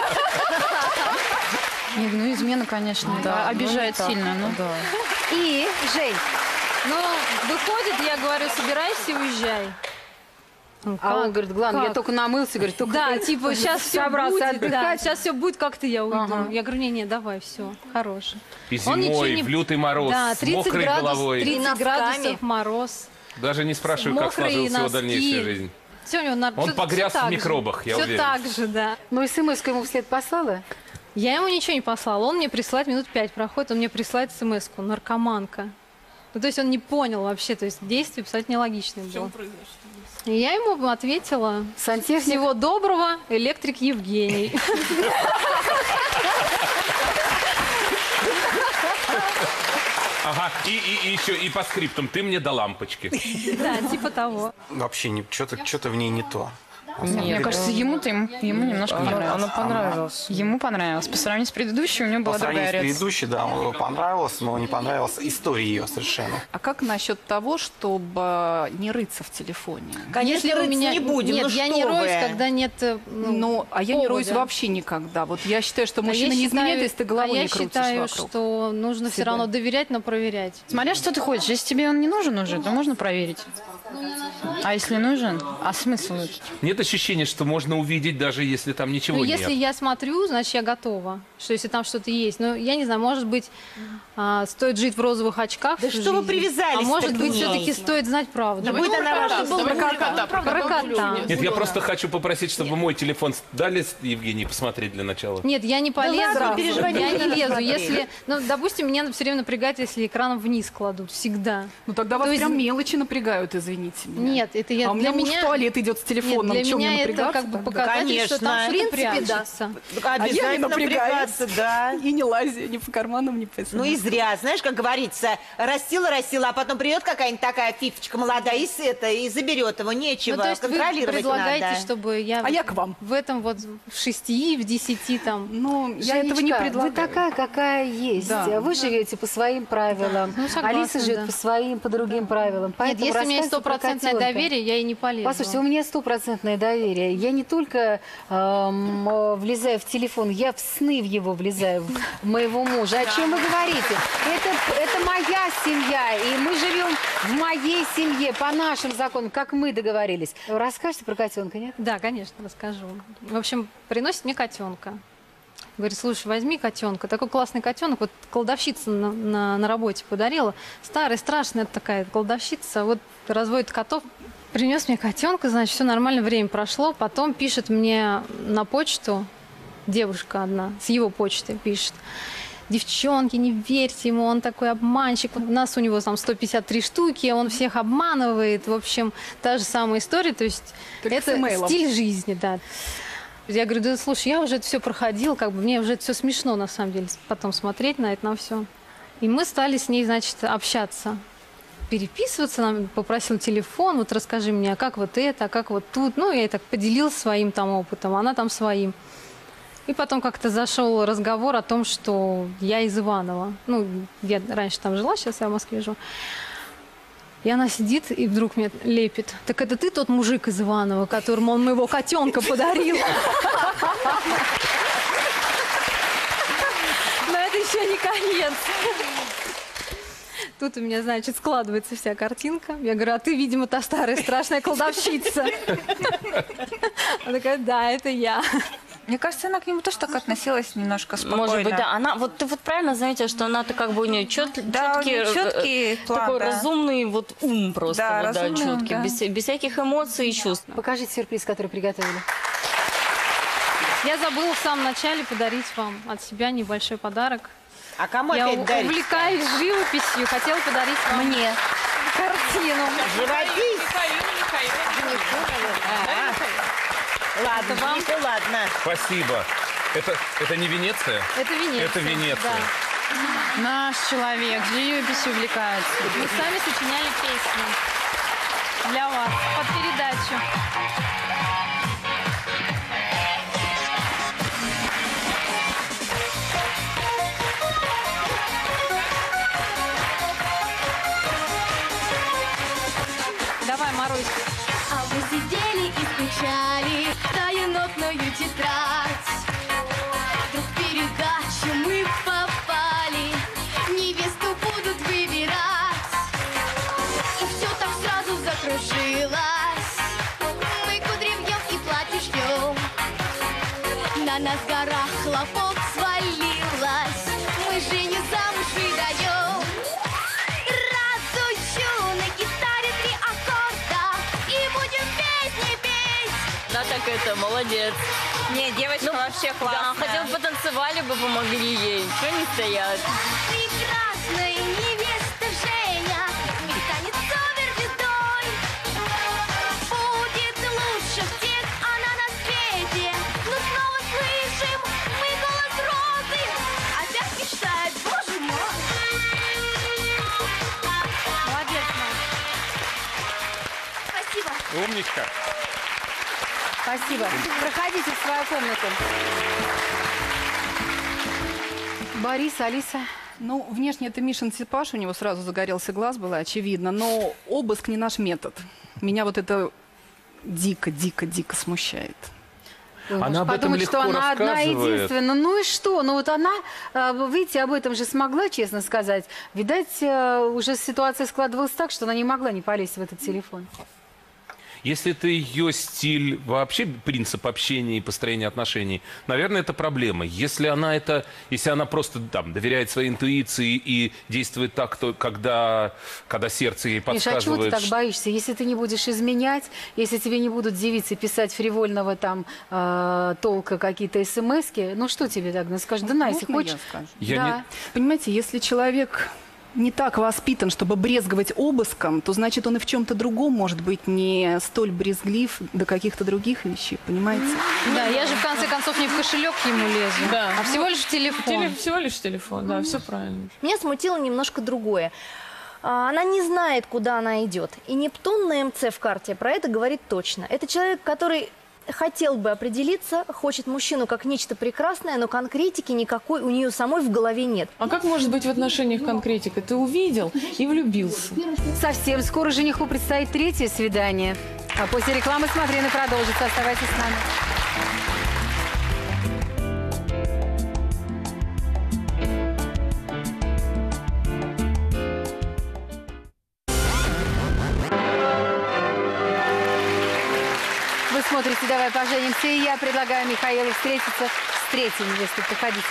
Speaker 4: Нет, ну измена, конечно, да, обижает сильно. Ну, да.
Speaker 1: И, Жень,
Speaker 13: Ну, выходит, я говорю, собирайся и уезжай. Ну,
Speaker 1: а он
Speaker 13: как?
Speaker 1: говорит, главное, я
Speaker 13: Как?
Speaker 1: только намылся, говорит, только
Speaker 13: Да, типа, сейчас все
Speaker 1: собрался
Speaker 13: будет, да,
Speaker 1: отдыхать.
Speaker 13: сейчас все будет, как-то я уйду.
Speaker 1: Ага.
Speaker 13: Я говорю, не-не, давай, все, хорош.
Speaker 2: И
Speaker 13: Он ничего
Speaker 2: зимой,
Speaker 13: не-
Speaker 2: в лютый мороз,
Speaker 13: Да,
Speaker 2: с
Speaker 13: тридцать
Speaker 2: мокрой
Speaker 13: градусов,
Speaker 2: головой.
Speaker 13: тридцать
Speaker 11: носками.
Speaker 13: градусов, мороз.
Speaker 2: Даже не спрашиваю, как
Speaker 13: Мокрые
Speaker 2: сложилась его
Speaker 13: носки.
Speaker 2: дальнейшая жизнь.
Speaker 13: Все у него на...
Speaker 2: Он
Speaker 13: всё-
Speaker 2: погряз
Speaker 13: всё
Speaker 2: в
Speaker 13: так же.
Speaker 2: микробах, я
Speaker 13: Всё
Speaker 2: уверен.
Speaker 13: так же, да.
Speaker 1: Ну, смс-ку ему вслед послала?
Speaker 13: Я ему ничего не послала. Он мне присылает, минут пять проходит, он мне присылает смс-ку, наркоманка. Ну, то есть он не понял вообще, то есть действие писать нелогичное было. И я ему ответила,
Speaker 1: Сантехник?
Speaker 13: всего доброго, электрик Евгений.
Speaker 2: Ага, и, и, и еще и по скриптам. Ты мне до лампочки.
Speaker 13: Да, типа того.
Speaker 12: Вообще, не- что-то что-то в ней не то.
Speaker 4: Мне кажется, ему-то ему, ему немножко
Speaker 12: Она-
Speaker 4: понравилось.
Speaker 12: она понравилась.
Speaker 4: Ему понравилось. По сравнению с предыдущей у него была
Speaker 12: По сравнению
Speaker 4: другая
Speaker 12: с
Speaker 4: реакция.
Speaker 12: предыдущей, да, ему понравилось, но не понравилась история ее совершенно.
Speaker 9: А как насчет того, чтобы не рыться в телефоне?
Speaker 8: Конечно,
Speaker 13: Если у
Speaker 8: рыться
Speaker 13: меня...
Speaker 8: не будем,
Speaker 13: Нет,
Speaker 8: ну
Speaker 13: я
Speaker 8: что
Speaker 13: не роюсь,
Speaker 8: вы.
Speaker 13: когда нет э, ну,
Speaker 9: Ну, а я не роюсь
Speaker 13: повода.
Speaker 9: вообще никогда. Вот я считаю, что
Speaker 13: А
Speaker 9: мужчина
Speaker 13: я
Speaker 9: не
Speaker 13: считаю-
Speaker 9: изменяет, если ты головой
Speaker 13: а
Speaker 9: не
Speaker 13: я
Speaker 9: крутишь
Speaker 13: считаю,
Speaker 9: вокруг
Speaker 13: что нужно все
Speaker 9: себя.
Speaker 13: равно доверять, но проверять.
Speaker 4: Смотря что ты хочешь. Если тебе он не нужен уже, то можно проверить. А если нужен, а смысл это?
Speaker 2: Нет ощущения, что можно увидеть, даже если там ничего
Speaker 13: Ну,
Speaker 2: нет.
Speaker 13: если я смотрю, значит, я готова. Что если там что-то есть. Ну, я не знаю, может быть, а, стоит жить в розовых очках
Speaker 8: Да
Speaker 13: всю
Speaker 8: что вы
Speaker 13: жизнь.
Speaker 8: привязались-то
Speaker 13: А может
Speaker 8: к
Speaker 13: быть,
Speaker 8: ней?
Speaker 13: все-таки стоит знать правду.
Speaker 8: Да будет она ваша
Speaker 13: Про кота. Про кота.
Speaker 2: Нет, я просто хочу попросить, чтобы мой телефон дали Евгении посмотреть для начала.
Speaker 13: Нет, я не полезу.
Speaker 8: ладно, не переживайте,
Speaker 13: я
Speaker 8: не
Speaker 13: не
Speaker 8: надо
Speaker 13: лезу.
Speaker 8: смотреть.
Speaker 13: Если, ну, допустим, меня все время напрягает, если экраном вниз кладут. Всегда.
Speaker 9: Ну тогда вас
Speaker 13: То есть-
Speaker 9: прям мелочи напрягают, извините меня.
Speaker 13: Нет, это я
Speaker 9: А у меня
Speaker 13: для
Speaker 9: муж
Speaker 13: меня...
Speaker 9: в туалет идет с телефоном.
Speaker 13: Нет, для
Speaker 9: Чё, мне
Speaker 13: меня это
Speaker 9: напрягаться
Speaker 13: как бы
Speaker 9: тогда?
Speaker 13: показатель, что там
Speaker 8: Конечно.
Speaker 13: что-то прячется.
Speaker 8: А
Speaker 9: А я не
Speaker 8: обязательно
Speaker 9: напрягаюсь.
Speaker 8: напрягаться, да.
Speaker 9: И не лази, ни по карманам, ни по
Speaker 8: Ну и зря, знаешь, как говорится, растила-растила, а потом придет какая-нибудь такая фифочка молодая и, с это, и заберет его, нечего,
Speaker 13: Ну, то есть вы
Speaker 8: контролировать
Speaker 13: предлагаете,
Speaker 8: надо.
Speaker 13: чтобы я,
Speaker 9: А я к вам.
Speaker 13: в этом вот в шести, в десяти там.
Speaker 9: Ну, я этого не
Speaker 1: Женечка,
Speaker 9: предлагаю.
Speaker 1: вы такая, какая есть.
Speaker 9: Да.
Speaker 1: Вы живете по своим правилам.
Speaker 13: Ну, согласна,
Speaker 1: Алиса живет
Speaker 13: да.
Speaker 1: по своим, по другим правилам.
Speaker 13: Нет,
Speaker 1: Поэтому
Speaker 13: если у меня есть
Speaker 1: рассказывайте про
Speaker 13: стопроцентное
Speaker 1: котенка.
Speaker 13: доверие, я и не полезу.
Speaker 1: Послушайте, у меня стопроцентное доверие. Я не только эм, э, влезаю в телефон, я в сны в его влезаю, в моего мужа. О чем вы говорите? Это, это моя семья, и мы живем в моей семье, по нашим законам, как мы договорились. Расскажите про котенка, нет?
Speaker 13: Да, конечно, расскажу. В общем, приносит мне котенка. Говорит, слушай, возьми котенка. Такой классный котенок. Вот кладовщица на, на, на работе подарила. Старая, страшная такая кладовщица. Вот разводит котов. Принес мне котенка, значит, все нормально, время прошло. Потом пишет мне на почту, девушка одна, с его почты пишет. Девчонки, не верьте ему, он такой обманщик. У нас у него там сто пятьдесят три штуки, он всех обманывает. В общем, та же самая история. То есть
Speaker 9: Только с
Speaker 13: это
Speaker 9: имейлом.
Speaker 13: стиль жизни, да. Я говорю, да слушай, я уже это все проходил, как бы мне уже это все смешно, на самом деле, потом смотреть на это, на все. И мы стали с ней, значит, общаться, переписываться, нам попросил телефон, вот расскажи мне, а как вот это, а как вот тут. Ну, я ей так поделилась своим там опытом, она там своим. И потом как-то зашел разговор о том, что я из Иваново. Ну, я раньше там жила, сейчас я в Москве живу. И она сидит и вдруг мне лепит. Так это ты тот мужик из Иванова, которому он моего котенка подарил? Но это еще не конец. Тут у меня, значит, складывается вся картинка. Я говорю, а ты, видимо, та старая страшная кладовщица. Она такая, да, это я.
Speaker 6: Мне кажется, она к нему тоже так относилась немножко спокойно.
Speaker 5: Может быть, да. Она, вот ты вот правильно заметила, что она-то как бы у нее чет,
Speaker 6: Да, у
Speaker 5: четкий,
Speaker 6: нее
Speaker 5: э,
Speaker 6: четкий план,
Speaker 5: такой
Speaker 6: да.
Speaker 5: разумный вот ум просто,
Speaker 6: Да,
Speaker 5: вот, да,
Speaker 6: разумный ум,
Speaker 5: четкий,
Speaker 6: да.
Speaker 5: без, без всяких эмоций и чувств.
Speaker 1: Покажите сюрприз, который приготовили.
Speaker 13: Я забыла в самом начале подарить вам от себя небольшой подарок.
Speaker 8: А кому
Speaker 13: Я
Speaker 8: опять дарить?
Speaker 13: увлекаюсь живописью, хотела подарить вам
Speaker 8: Мне.
Speaker 13: картину.
Speaker 8: Живопись? Ладно,
Speaker 13: вам.
Speaker 8: Женька, ладно.
Speaker 2: Спасибо. Это, это не Венеция?
Speaker 13: Это Венеция.
Speaker 2: Это Венеция.
Speaker 13: Да.
Speaker 4: Наш человек живописью увлекается.
Speaker 13: Мы сами сочиняли песни для вас под передачу. Давай, Марусь.
Speaker 14: А мы сидели и скучали, читая нотную тетрадь. Вдруг в передачу мы попали, невесту будут выбирать. И все так сразу закружилось. Мы кудри вьем и платье шьем. На нас гора хлопот свалилась. Мы Женю замуж выдаем. Разучу на гитаре три аккорда и будем песни петь.
Speaker 5: Да, так это, молодец.
Speaker 6: Не, девочка вообще
Speaker 5: Да,
Speaker 6: классная.
Speaker 5: хотя бы потанцевали бы, помогли ей. Что не стоят?
Speaker 14: Прекрасная невеста Женя, ведь станет суперзвездой. Будет лучше всех она на свете. Но снова слышим мы голос розы. Опять мечтает, боже мой.
Speaker 13: Молодец, Маш.
Speaker 14: Спасибо.
Speaker 2: Умничка.
Speaker 1: Спасибо. Проходите в свою комнату. Борис, Алиса.
Speaker 9: Ну, внешне это Мишин типаж, у него сразу загорелся глаз, было очевидно, но обыск не наш метод. Меня вот это дико, дико, дико смущает.
Speaker 2: Она об этом
Speaker 1: подумать,
Speaker 2: легко
Speaker 1: что она одна
Speaker 2: рассказывает.
Speaker 1: единственная. Ну и что? Ну вот она, э, видите, об этом же смогла, честно сказать. Видать, э, уже ситуация складывалась так, что она не могла не полезть в этот телефон.
Speaker 2: Если это ее стиль, вообще принцип общения и построения отношений, наверное, это проблема. Если она это, если она просто там доверяет своей интуиции и действует так, то, когда, когда сердце ей подсказывает.
Speaker 1: Миша, а чего ты так
Speaker 2: что-
Speaker 1: боишься? Если ты не будешь изменять, если тебе не будут девицы писать фривольного там э, толка какие-то смски, ну что тебе тогда скажешь? Да на, если
Speaker 9: Можно
Speaker 1: хочешь.
Speaker 9: я скажу?
Speaker 2: Я
Speaker 1: да.
Speaker 2: не-
Speaker 9: Понимаете, если человек не так воспитан, чтобы брезговать обыском, то значит он и в чем-то другом может быть не столь брезглив до каких-то других вещей, понимаете?
Speaker 13: Да, я же в конце концов не в кошелек ему лезу,
Speaker 10: Да.
Speaker 13: а всего лишь в телефон.
Speaker 10: Теле- всего лишь телефон, да, все правильно.
Speaker 11: Меня смутило немножко другое. А, Она не знает, куда она идет. И Нептун на МЦ в карте про это говорит точно. Это человек, который хотел бы определиться, хочет мужчину как нечто прекрасное, но конкретики никакой у нее самой в голове нет.
Speaker 10: А как может быть в отношениях конкретика? Ты увидел и влюбился.
Speaker 1: Совсем скоро жениху предстоит третье свидание. А после рекламы «Смотрины» продолжится. Оставайтесь с нами. Вы смотрите «Давай поженимся», и я предлагаю Михаилу встретиться с третьей невестой. Приходите.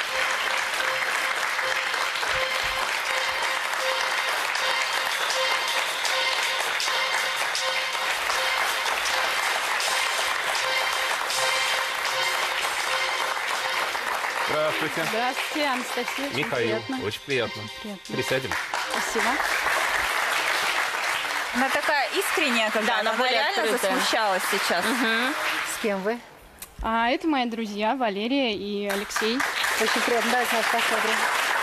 Speaker 2: Здравствуйте.
Speaker 13: Здравствуйте, Анастасия. очень
Speaker 2: Михаил,
Speaker 13: приятно.
Speaker 2: очень приятно.
Speaker 13: Приятно.
Speaker 2: Присядем.
Speaker 13: Спасибо.
Speaker 6: Она такая искренняя, когда
Speaker 5: Да,
Speaker 6: она,
Speaker 5: она более
Speaker 6: реально
Speaker 5: открытая.
Speaker 6: засмущалась сейчас.
Speaker 1: С кем вы?
Speaker 15: А это мои друзья Валерия и Алексей.
Speaker 1: Очень приятно. Давайте нас посмотрим.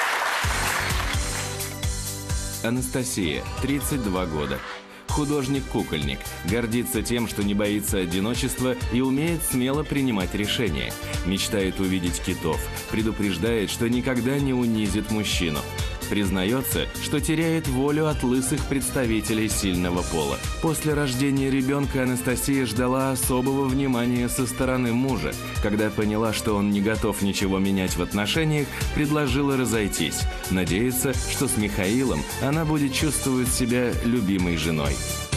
Speaker 3: Анастасия, тридцать два года. Художник-кукольник, гордится тем, что не боится одиночества и умеет смело принимать решения. Мечтает увидеть китов, предупреждает, что никогда не унизит мужчину. Признается, что теряет волю от лысых представителей сильного пола. После рождения ребенка Анастасия ждала особого внимания со стороны мужа. Когда поняла, что он не готов ничего менять в отношениях, предложила разойтись. Надеется, что с Михаилом она будет чувствовать себя любимой женой.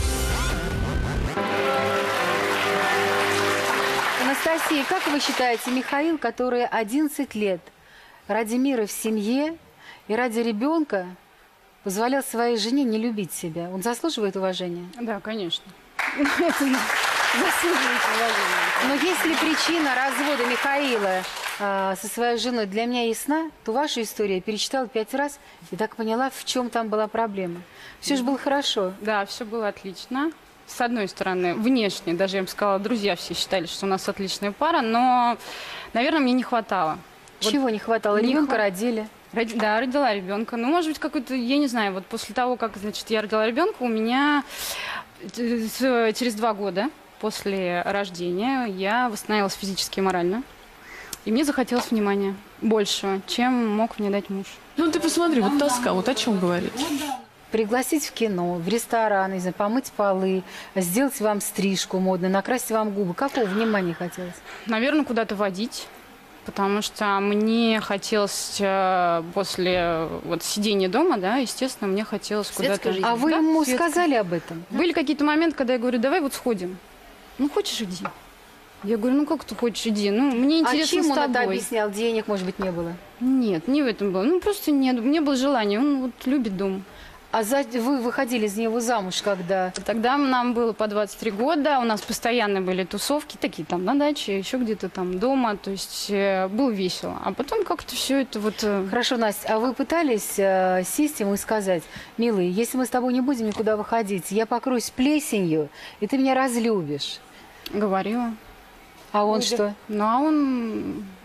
Speaker 1: Анастасия, как вы считаете, Михаил, который одиннадцать лет ради мира в семье и ради ребенка позволял своей жене не любить себя, он заслуживает уважения?
Speaker 15: Да, конечно. Это заслуживает уважения.
Speaker 1: Но если причина развода Михаила э, со своей женой для меня ясна, то ваша история я перечитала пять раз и так поняла, в чем там была проблема. Все же было хорошо.
Speaker 15: Да, все было отлично. С одной стороны, внешне, даже я бы сказала, друзья все считали, что у нас отличная пара, но, наверное, мне не хватало.
Speaker 1: Чего не хватало?
Speaker 15: не
Speaker 1: Ребенка
Speaker 15: хва-
Speaker 1: родили.
Speaker 15: Роди- Да, родила ребенка. Ну, может быть, какой-то, я не знаю, вот после того, как, значит, я родила ребенка, у меня э, с- через два года после рождения я восстановилась физически и морально. И мне захотелось внимания больше, чем мог мне дать муж.
Speaker 10: Ну ты посмотри, вот тоска, вот о чем говорит.
Speaker 1: Пригласить в кино, в ресторан, не знаю, помыть полы, сделать вам стрижку модную, накрасить вам губы. Какого внимания хотелось?
Speaker 15: Наверное, куда-то водить. Потому что мне хотелось э, после э, вот сидения дома, да, естественно, мне хотелось куда-то...
Speaker 1: А вы
Speaker 15: Да,
Speaker 1: ему
Speaker 15: светская.
Speaker 1: сказали об этом?
Speaker 15: Были какие-то моменты, когда я говорю, давай вот сходим. Ну, хочешь, иди. Я говорю, ну как ты хочешь, иди. Ну, мне
Speaker 1: А
Speaker 15: интересно
Speaker 1: чем
Speaker 15: с
Speaker 1: он это
Speaker 15: тобой.
Speaker 1: объяснял? Денег, может быть, не было?
Speaker 15: Нет, не в этом было. Ну, просто нет. Мне было желание. Он вот любит дом.
Speaker 1: А за... вы выходили из него замуж, когда...
Speaker 15: Тогда нам было по двадцать три года, у нас постоянно были тусовки, такие там на даче, еще где-то там дома, то есть э, было весело. А потом как-то все это вот... э,
Speaker 1: Хорошо, Настя, а вы пытались э, сесть ему и сказать, милый, если мы с тобой не будем никуда выходить, я покроюсь плесенью, и ты меня разлюбишь?
Speaker 15: Говорила.
Speaker 1: А он
Speaker 15: Ой,
Speaker 1: что?
Speaker 15: Ну, а он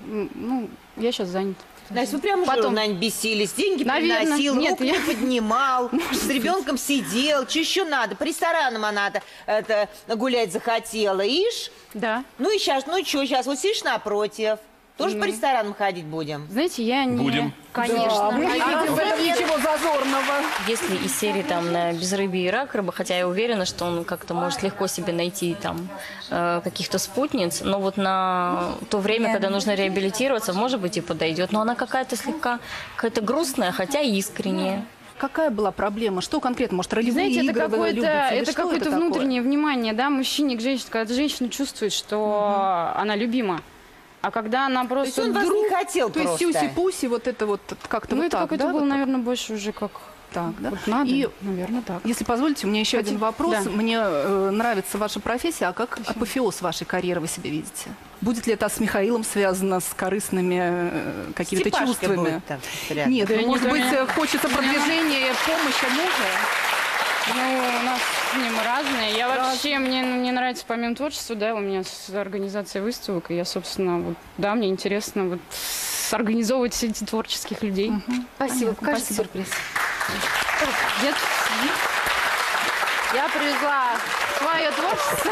Speaker 15: м, ну, я сейчас занята.
Speaker 8: Настя, вы прямо
Speaker 15: Потом.
Speaker 8: Потом... наверное, бесились, деньги
Speaker 15: Наверное.
Speaker 8: приносил,
Speaker 15: Нет,
Speaker 8: рук
Speaker 15: я-
Speaker 8: не поднимал, с ребенком сидел, что еще надо? По ресторанам она надо это, гулять захотела, ишь?
Speaker 15: Да.
Speaker 8: Ну и сейчас, ну что, сейчас вот сидишь напротив, тоже
Speaker 15: Ну.
Speaker 8: по ресторанам ходить будем?
Speaker 15: Знаете, я не...
Speaker 2: Будем.
Speaker 15: Конечно.
Speaker 9: мы не
Speaker 15: А я-
Speaker 9: видим в этом ничего зазорного.
Speaker 5: Если из серии там на безрыбье и рак рыба, хотя я уверена, что он как-то может легко себе найти там э, каких-то спутниц, но вот на то время, когда нужно реабилитироваться, может быть и подойдет. Но она какая-то слегка какая-то грустная, хотя и искренняя.
Speaker 9: Какая была проблема? Что конкретно? Может, ролевые
Speaker 15: Знаете, это
Speaker 9: игры вы
Speaker 15: какое-то,
Speaker 9: любите? Или
Speaker 15: это
Speaker 9: что
Speaker 15: какое-то
Speaker 9: такое?
Speaker 15: внутреннее внимание, да, мужчине к женщине, когда женщина чувствует, что она любима. А когда она просто
Speaker 8: он вас
Speaker 15: вдруг...
Speaker 8: не хотел
Speaker 9: То есть
Speaker 8: просто?
Speaker 9: сюси-пуси, вот это вот как-то
Speaker 15: Ну,
Speaker 9: вот
Speaker 15: это
Speaker 9: так,
Speaker 15: какое-то
Speaker 9: да?
Speaker 15: было,
Speaker 9: вот так?
Speaker 15: наверное, больше уже как...
Speaker 9: Так, да?
Speaker 15: Вот надо,
Speaker 9: И,
Speaker 15: наверное, так.
Speaker 9: если позволите, у меня еще
Speaker 15: Хотя-
Speaker 9: один вопрос.
Speaker 15: да.
Speaker 9: Мне э, нравится ваша профессия, а как апофеоз вашей карьеры вы себе видите? Будет ли это с Михаилом связано, с корыстными э, какими-то
Speaker 8: Степашка
Speaker 9: чувствами?
Speaker 8: будет там рядом.
Speaker 9: Нет,
Speaker 15: Да
Speaker 9: ну,
Speaker 15: нет,
Speaker 9: может
Speaker 15: у
Speaker 9: быть,
Speaker 15: меня-
Speaker 9: э, хочется продвижения, помощи мужа?
Speaker 15: Ну, у нас с ним разные. Я вообще, мне, мне нравится помимо творчества, да, у меня с организацией выставок, и я, собственно, вот, да, мне интересно вот организовывать эти творческих людей.
Speaker 1: Спасибо. Покажите
Speaker 15: Спасибо.
Speaker 1: сюрприз.
Speaker 15: Так, где-то сидит. Я привезла свое творчество.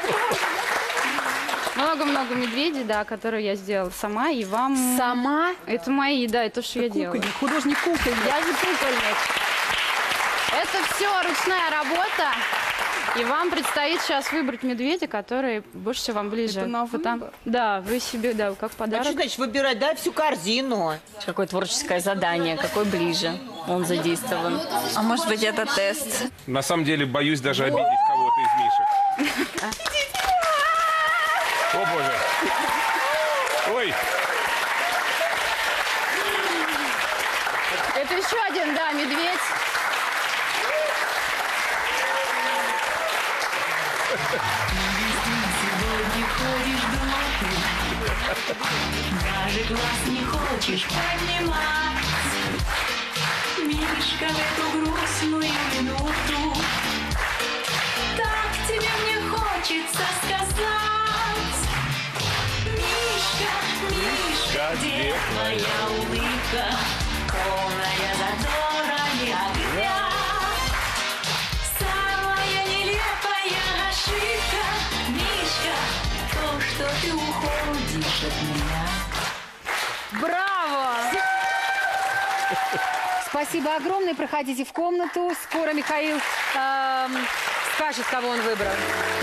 Speaker 15: Много-много медведей, да, которые я сделала сама, и вам...
Speaker 1: Сама?
Speaker 15: Это мои, да, это то, что я делала.
Speaker 9: Кукольник, художник кукольник.
Speaker 15: Я не кукольник. Это все ручная работа. И вам предстоит сейчас выбрать медведя, который больше всего вам ближе.
Speaker 9: Это на
Speaker 15: Потому-
Speaker 9: выбор?
Speaker 15: Да, вы себе, да, как
Speaker 8: А
Speaker 15: подарок.
Speaker 8: что значит выбирать? Дай всю корзину.
Speaker 5: Какое творческое задание, какой ближе он задействован.
Speaker 6: А может быть, это тест?
Speaker 2: На самом деле боюсь даже обидеть кого-то из Мишек. О, боже. Ой.
Speaker 15: Это еще один, да, медведь.
Speaker 14: Даже глаз не хочешь поднимать. Мишка, в эту грустную минуту так тебе мне хочется сказать. Мишка, Мишка, где твоя улыбка, полная задора и огня? Самая нелепая ошибка, Мишка, то, что ты уходишь от меня.
Speaker 1: Браво! Спасибо огромное. Проходите в комнату. Скоро Михаил эм, скажет, кого он выбрал.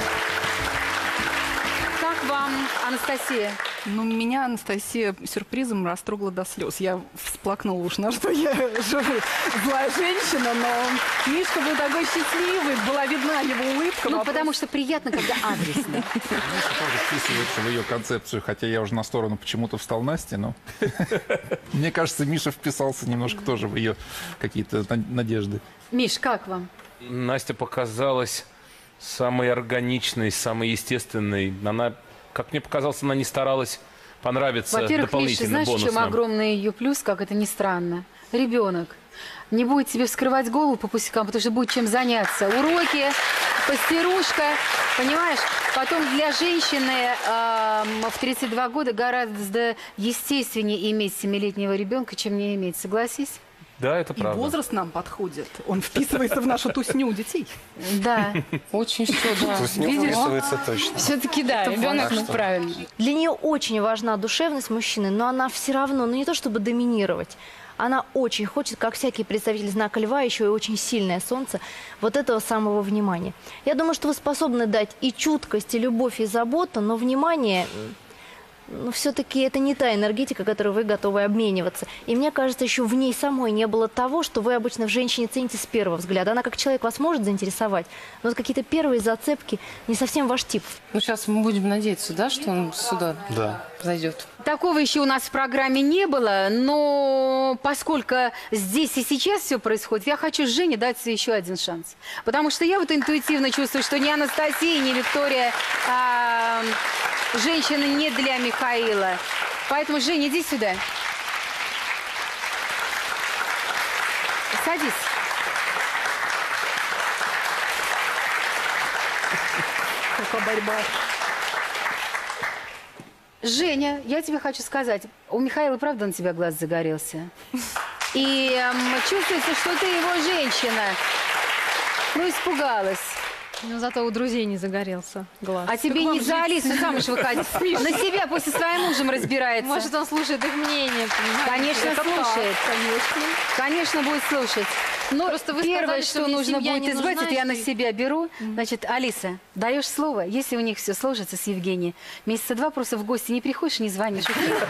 Speaker 1: Как вам, Анастасия?
Speaker 9: Ну, меня Анастасия сюрпризом растрогала до слез. Я всплакнула уж на что я живу. Злая женщина, но Мишка был такой счастливый, была видна его улыбка.
Speaker 1: Ну,
Speaker 9: Вопрос-
Speaker 1: потому что приятно, когда адресно.
Speaker 7: Миша тоже вписывается в ее концепцию, хотя я уже на сторону почему-то встал Насти, но мне кажется, Миша вписался немножко тоже в ее какие-то на- надежды.
Speaker 1: Миш, как вам?
Speaker 2: Настя показалась самой органичной, самой естественной. Она, как мне показалось, она не старалась понравиться
Speaker 1: Во-первых, Миша,
Speaker 2: дополнительно
Speaker 1: знаешь, в чем
Speaker 2: бонусно.
Speaker 1: огромный ее плюс, как это ни странно? Ребенок не будет тебе вскрывать голову по пустякам, потому что будет чем заняться. Уроки, постирушка, понимаешь? Потом для женщины эм, в тридцать два года гораздо естественнее иметь семилетнего ребенка, чем не иметь. Согласись?
Speaker 2: Да, это
Speaker 9: И
Speaker 2: правда.
Speaker 9: возраст нам подходит. Он вписывается в нашу тусню детей.
Speaker 1: Да.
Speaker 15: Очень все, да.
Speaker 12: Тусню вписывается точно.
Speaker 15: Все-таки, да,
Speaker 9: Это
Speaker 15: ребенок
Speaker 12: важно.
Speaker 15: правильно.
Speaker 11: Для нее очень важна душевность мужчины, но она все равно, ну не то чтобы доминировать, она очень хочет, как всякий представитель знака льва, еще и очень сильное солнце, вот этого самого внимания. Я думаю, что вы способны дать и чуткость, и любовь, и заботу, но внимание, ну, все-таки это не та энергетика, которой вы готовы обмениваться. И мне кажется, еще в ней самой не было того, что вы обычно в женщине цените с первого взгляда. Она как человек вас может заинтересовать, но вот какие-то первые зацепки не совсем ваш тип.
Speaker 10: Ну, сейчас мы будем надеяться, да, что он сюда
Speaker 12: Да.
Speaker 10: зайдет.
Speaker 1: Такого еще у нас в программе не было, но поскольку здесь и сейчас все происходит, я хочу Жене дать еще один шанс. Потому что я вот интуитивно чувствую, что ни Анастасия, ни Виктория а, женщины не для Михаила. Поэтому, Женя, иди сюда. Садись.
Speaker 9: Какая борьба.
Speaker 1: Женя, я тебе хочу сказать, у Михаила, правда, на тебя глаз загорелся? И эм, чувствуется, что ты его женщина. Ну, испугалась.
Speaker 13: Но зато у друзей не загорелся глаз.
Speaker 1: А тебе не за Алису замуж выходить. На себя после своим мужем разбирается.
Speaker 13: Может, он слушает их мнение, понимаете?
Speaker 1: Конечно,
Speaker 13: Это
Speaker 1: слушает.
Speaker 13: так, конечно.
Speaker 1: Конечно, будет слушать. Но
Speaker 13: Просто вы
Speaker 1: первое,
Speaker 13: сказали, что
Speaker 1: что
Speaker 13: мне
Speaker 1: нужно
Speaker 13: семья
Speaker 1: будет
Speaker 13: не
Speaker 1: избавиться,
Speaker 13: нужна,
Speaker 1: это я
Speaker 13: и
Speaker 1: на
Speaker 13: что-
Speaker 1: себя беру. Значит, Алиса, даешь слово, если у них все сложится с Евгенией, месяца два просто в гости не приходишь, не звонишь.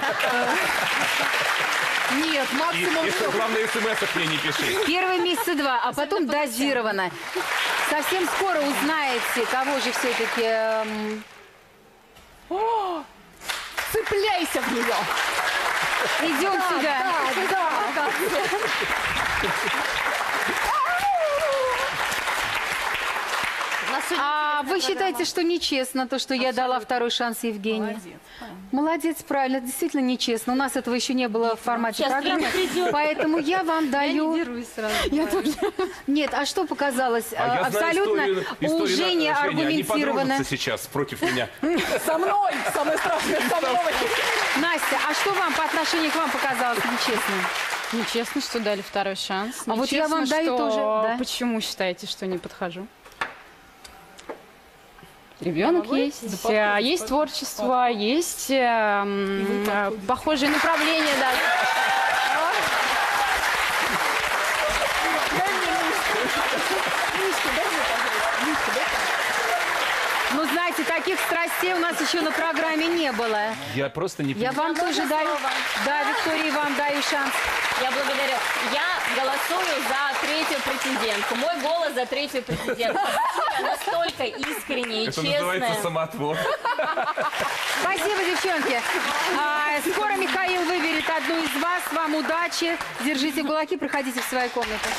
Speaker 9: Нет,
Speaker 2: И,
Speaker 9: максимум...
Speaker 2: и что, главное, смс мне не пиши.
Speaker 1: Первые месяца два, а потом дозировано. Совсем скоро узнаете, кого же все-таки... эм,
Speaker 9: О, цепляйся в нее!
Speaker 1: Идем
Speaker 9: Да,
Speaker 1: сюда.
Speaker 9: да, да.
Speaker 1: А вы считаете, что нечестно то, что я дала второй шанс Евгении?
Speaker 9: Молодец.
Speaker 1: Молодец, правильно, действительно нечестно. У нас этого еще не было в формате
Speaker 5: Сейчас
Speaker 1: программы,
Speaker 5: время придет.
Speaker 1: поэтому я вам
Speaker 13: Я
Speaker 1: даю...
Speaker 13: не дерусь сразу.
Speaker 1: Нет, а что показалось?
Speaker 2: А я
Speaker 1: Абсолютно
Speaker 2: знаю историю,
Speaker 1: у
Speaker 2: историю на-
Speaker 1: Жени
Speaker 2: Женя, они
Speaker 1: аргументированно.
Speaker 2: подружатся сейчас против меня.
Speaker 9: Со мной! Самое страшное со мной!
Speaker 1: Настя, а что вам по отношению к вам показалось нечестным?
Speaker 15: Нечестно, что дали второй шанс.
Speaker 1: А вот я
Speaker 15: Нечестно,
Speaker 1: вам даю
Speaker 15: что-
Speaker 1: тоже, да.
Speaker 15: Почему считаете, что не подхожу? Ребенок есть, а, есть творчество, есть э, м, э, похожие направления, да.
Speaker 1: Ну, знаете, таких страстей у нас еще на программе не было.
Speaker 2: Я просто не
Speaker 1: Я вам тоже даю. Да, Виктория, вам даю шанс.
Speaker 5: Я благодарю. Я голосую за третью претендентку. Мой голос за третью претендентку. Она настолько искренняя и
Speaker 2: Это называется
Speaker 5: честная.
Speaker 2: самоотвод.
Speaker 1: Спасибо, девчонки. А, скоро Михаил выберет одну из вас. Вам удачи. Держите кулаки, проходите в свои комнаты.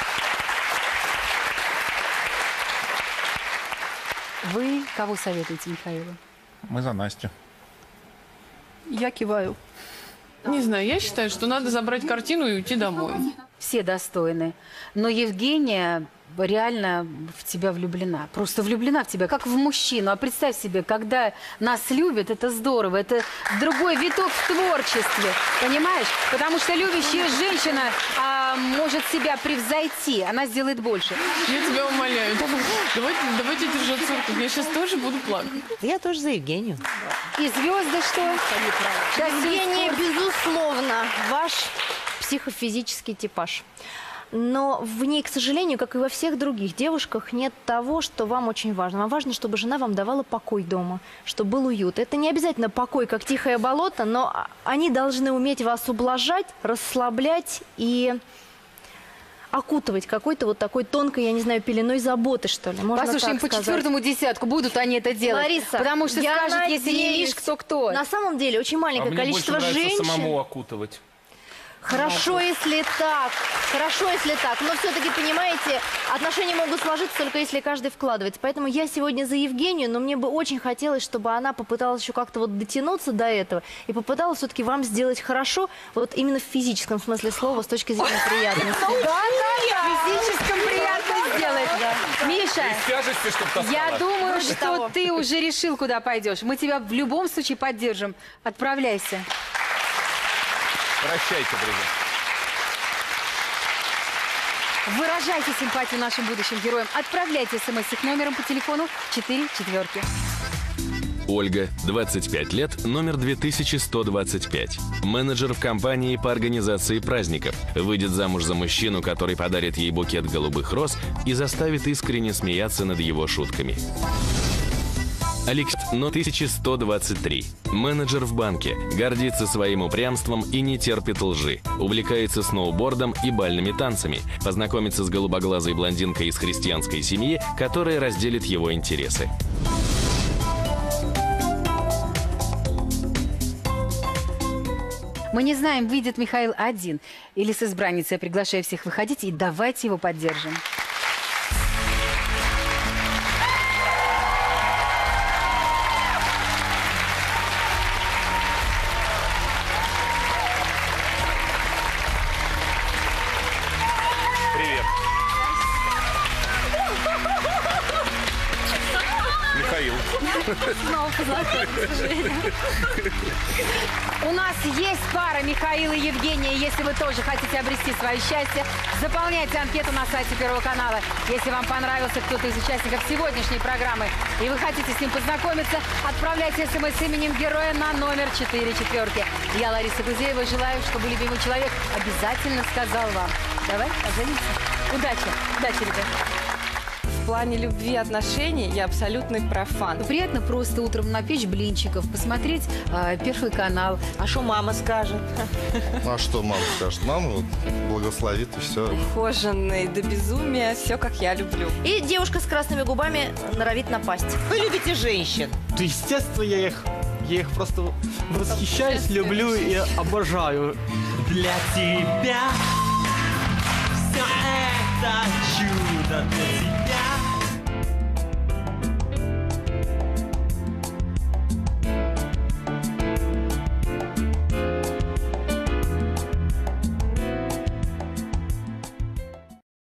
Speaker 1: Вы кого советуете, Михаилу?
Speaker 7: Мы за Настю.
Speaker 9: Я киваю.
Speaker 10: Не знаю, я считаю, что надо забрать картину и уйти домой.
Speaker 1: Все достойны. Но Евгения реально в тебя влюблена. Просто влюблена в тебя, как в мужчину. А представь себе, когда нас любят, это здорово. Это другой виток в творчестве. Понимаешь? Потому что любящая женщина а, может себя превзойти. Она сделает больше.
Speaker 10: Я тебя умоляю. Давайте, давайте держаться руку. Я сейчас тоже буду плакать.
Speaker 8: Я тоже за Евгению.
Speaker 1: И звезды что? Да,
Speaker 11: Евгения,
Speaker 1: звезды.
Speaker 11: безусловно, ваш психофизический типаж. Но в ней, к сожалению, как и во всех других девушках, нет того, что вам очень важно. Вам важно, чтобы жена вам давала покой дома, чтобы был уют. Это не обязательно покой, как тихое болото, но они должны уметь вас ублажать, расслаблять и окутывать какой-то вот такой тонкой, я не знаю, пеленой заботы, что ли. Можно
Speaker 1: Послушай, им
Speaker 11: так
Speaker 1: по
Speaker 11: сказать.
Speaker 1: четвертому десятку будут они это делать.
Speaker 11: Лариса,
Speaker 1: потому что
Speaker 11: я
Speaker 1: скажут, если не
Speaker 11: надеюсь,
Speaker 1: Миш, кто кто.
Speaker 11: На самом деле очень
Speaker 2: А
Speaker 11: маленькое
Speaker 2: мне больше
Speaker 11: количество
Speaker 2: нравится
Speaker 11: женщин.
Speaker 2: самому окутывать.
Speaker 11: Хорошо, если так. Хорошо, если так. Но все-таки, понимаете, отношения могут сложиться только если каждый вкладывается. Поэтому я сегодня за Евгению, но мне бы очень хотелось, чтобы она попыталась еще как-то вот дотянуться до этого и попыталась все-таки вам сделать хорошо, вот именно в физическом смысле слова, с точки зрения приятности.
Speaker 1: В физическом приятно сделать. Миша,
Speaker 2: Из тяжести, чтобы таскала.
Speaker 1: я думаю,
Speaker 11: Вроде
Speaker 1: что
Speaker 11: того.
Speaker 1: ты уже решил, куда пойдешь. Мы тебя в любом случае поддержим. Отправляйся.
Speaker 2: Прощайте, друзья.
Speaker 1: Выражайте симпатию нашим будущим героям. Отправляйте смс их номером по телефону четыре четверки.
Speaker 3: Ольга, двадцать пять лет, номер две тысячи сто двадцать пять. Менеджер в компании по организации праздников. Выйдет замуж за мужчину, который подарит ей букет голубых роз и заставит искренне смеяться над его шутками. Алексей, но тысяча сто двадцать три. Менеджер в банке. Гордится своим упрямством и не терпит лжи. Увлекается сноубордом и бальными танцами. Познакомится с голубоглазой блондинкой из христианской семьи, которая разделит его интересы.
Speaker 1: Мы не знаем, выйдет Михаил один или с избранницей. Я приглашаю всех выходить и давайте его поддержим.
Speaker 2: Привет. Михаил.
Speaker 11: Снова познакомились, к сожалению.
Speaker 1: У нас есть пара Михаила и Евгения. Если вы тоже хотите обрести свое счастье, заполняйте анкету на сайте Первого канала. Если вам понравился кто-то из участников сегодняшней программы и вы хотите с ним познакомиться, отправляйте смс с именем героя на номер четыре четверки. Я, Лариса Гузеева, желаю, чтобы любимый человек обязательно сказал вам: давай поженимся. Удачи. Удачи, ребят.
Speaker 16: В плане любви и отношений я абсолютный профан.
Speaker 1: Приятно просто утром напечь блинчиков, посмотреть э, Первый канал.
Speaker 8: А что мама скажет?
Speaker 17: Ну а что мама скажет? Мама вот благословит и все.
Speaker 16: Ухоженный до безумия, все как я люблю.
Speaker 11: И девушка с красными губами норовит напасть.
Speaker 8: Вы любите женщин?
Speaker 18: То, естественно, я их, я их просто восхищаюсь, люблю и обожаю. Для тебя все это чудо, для тебя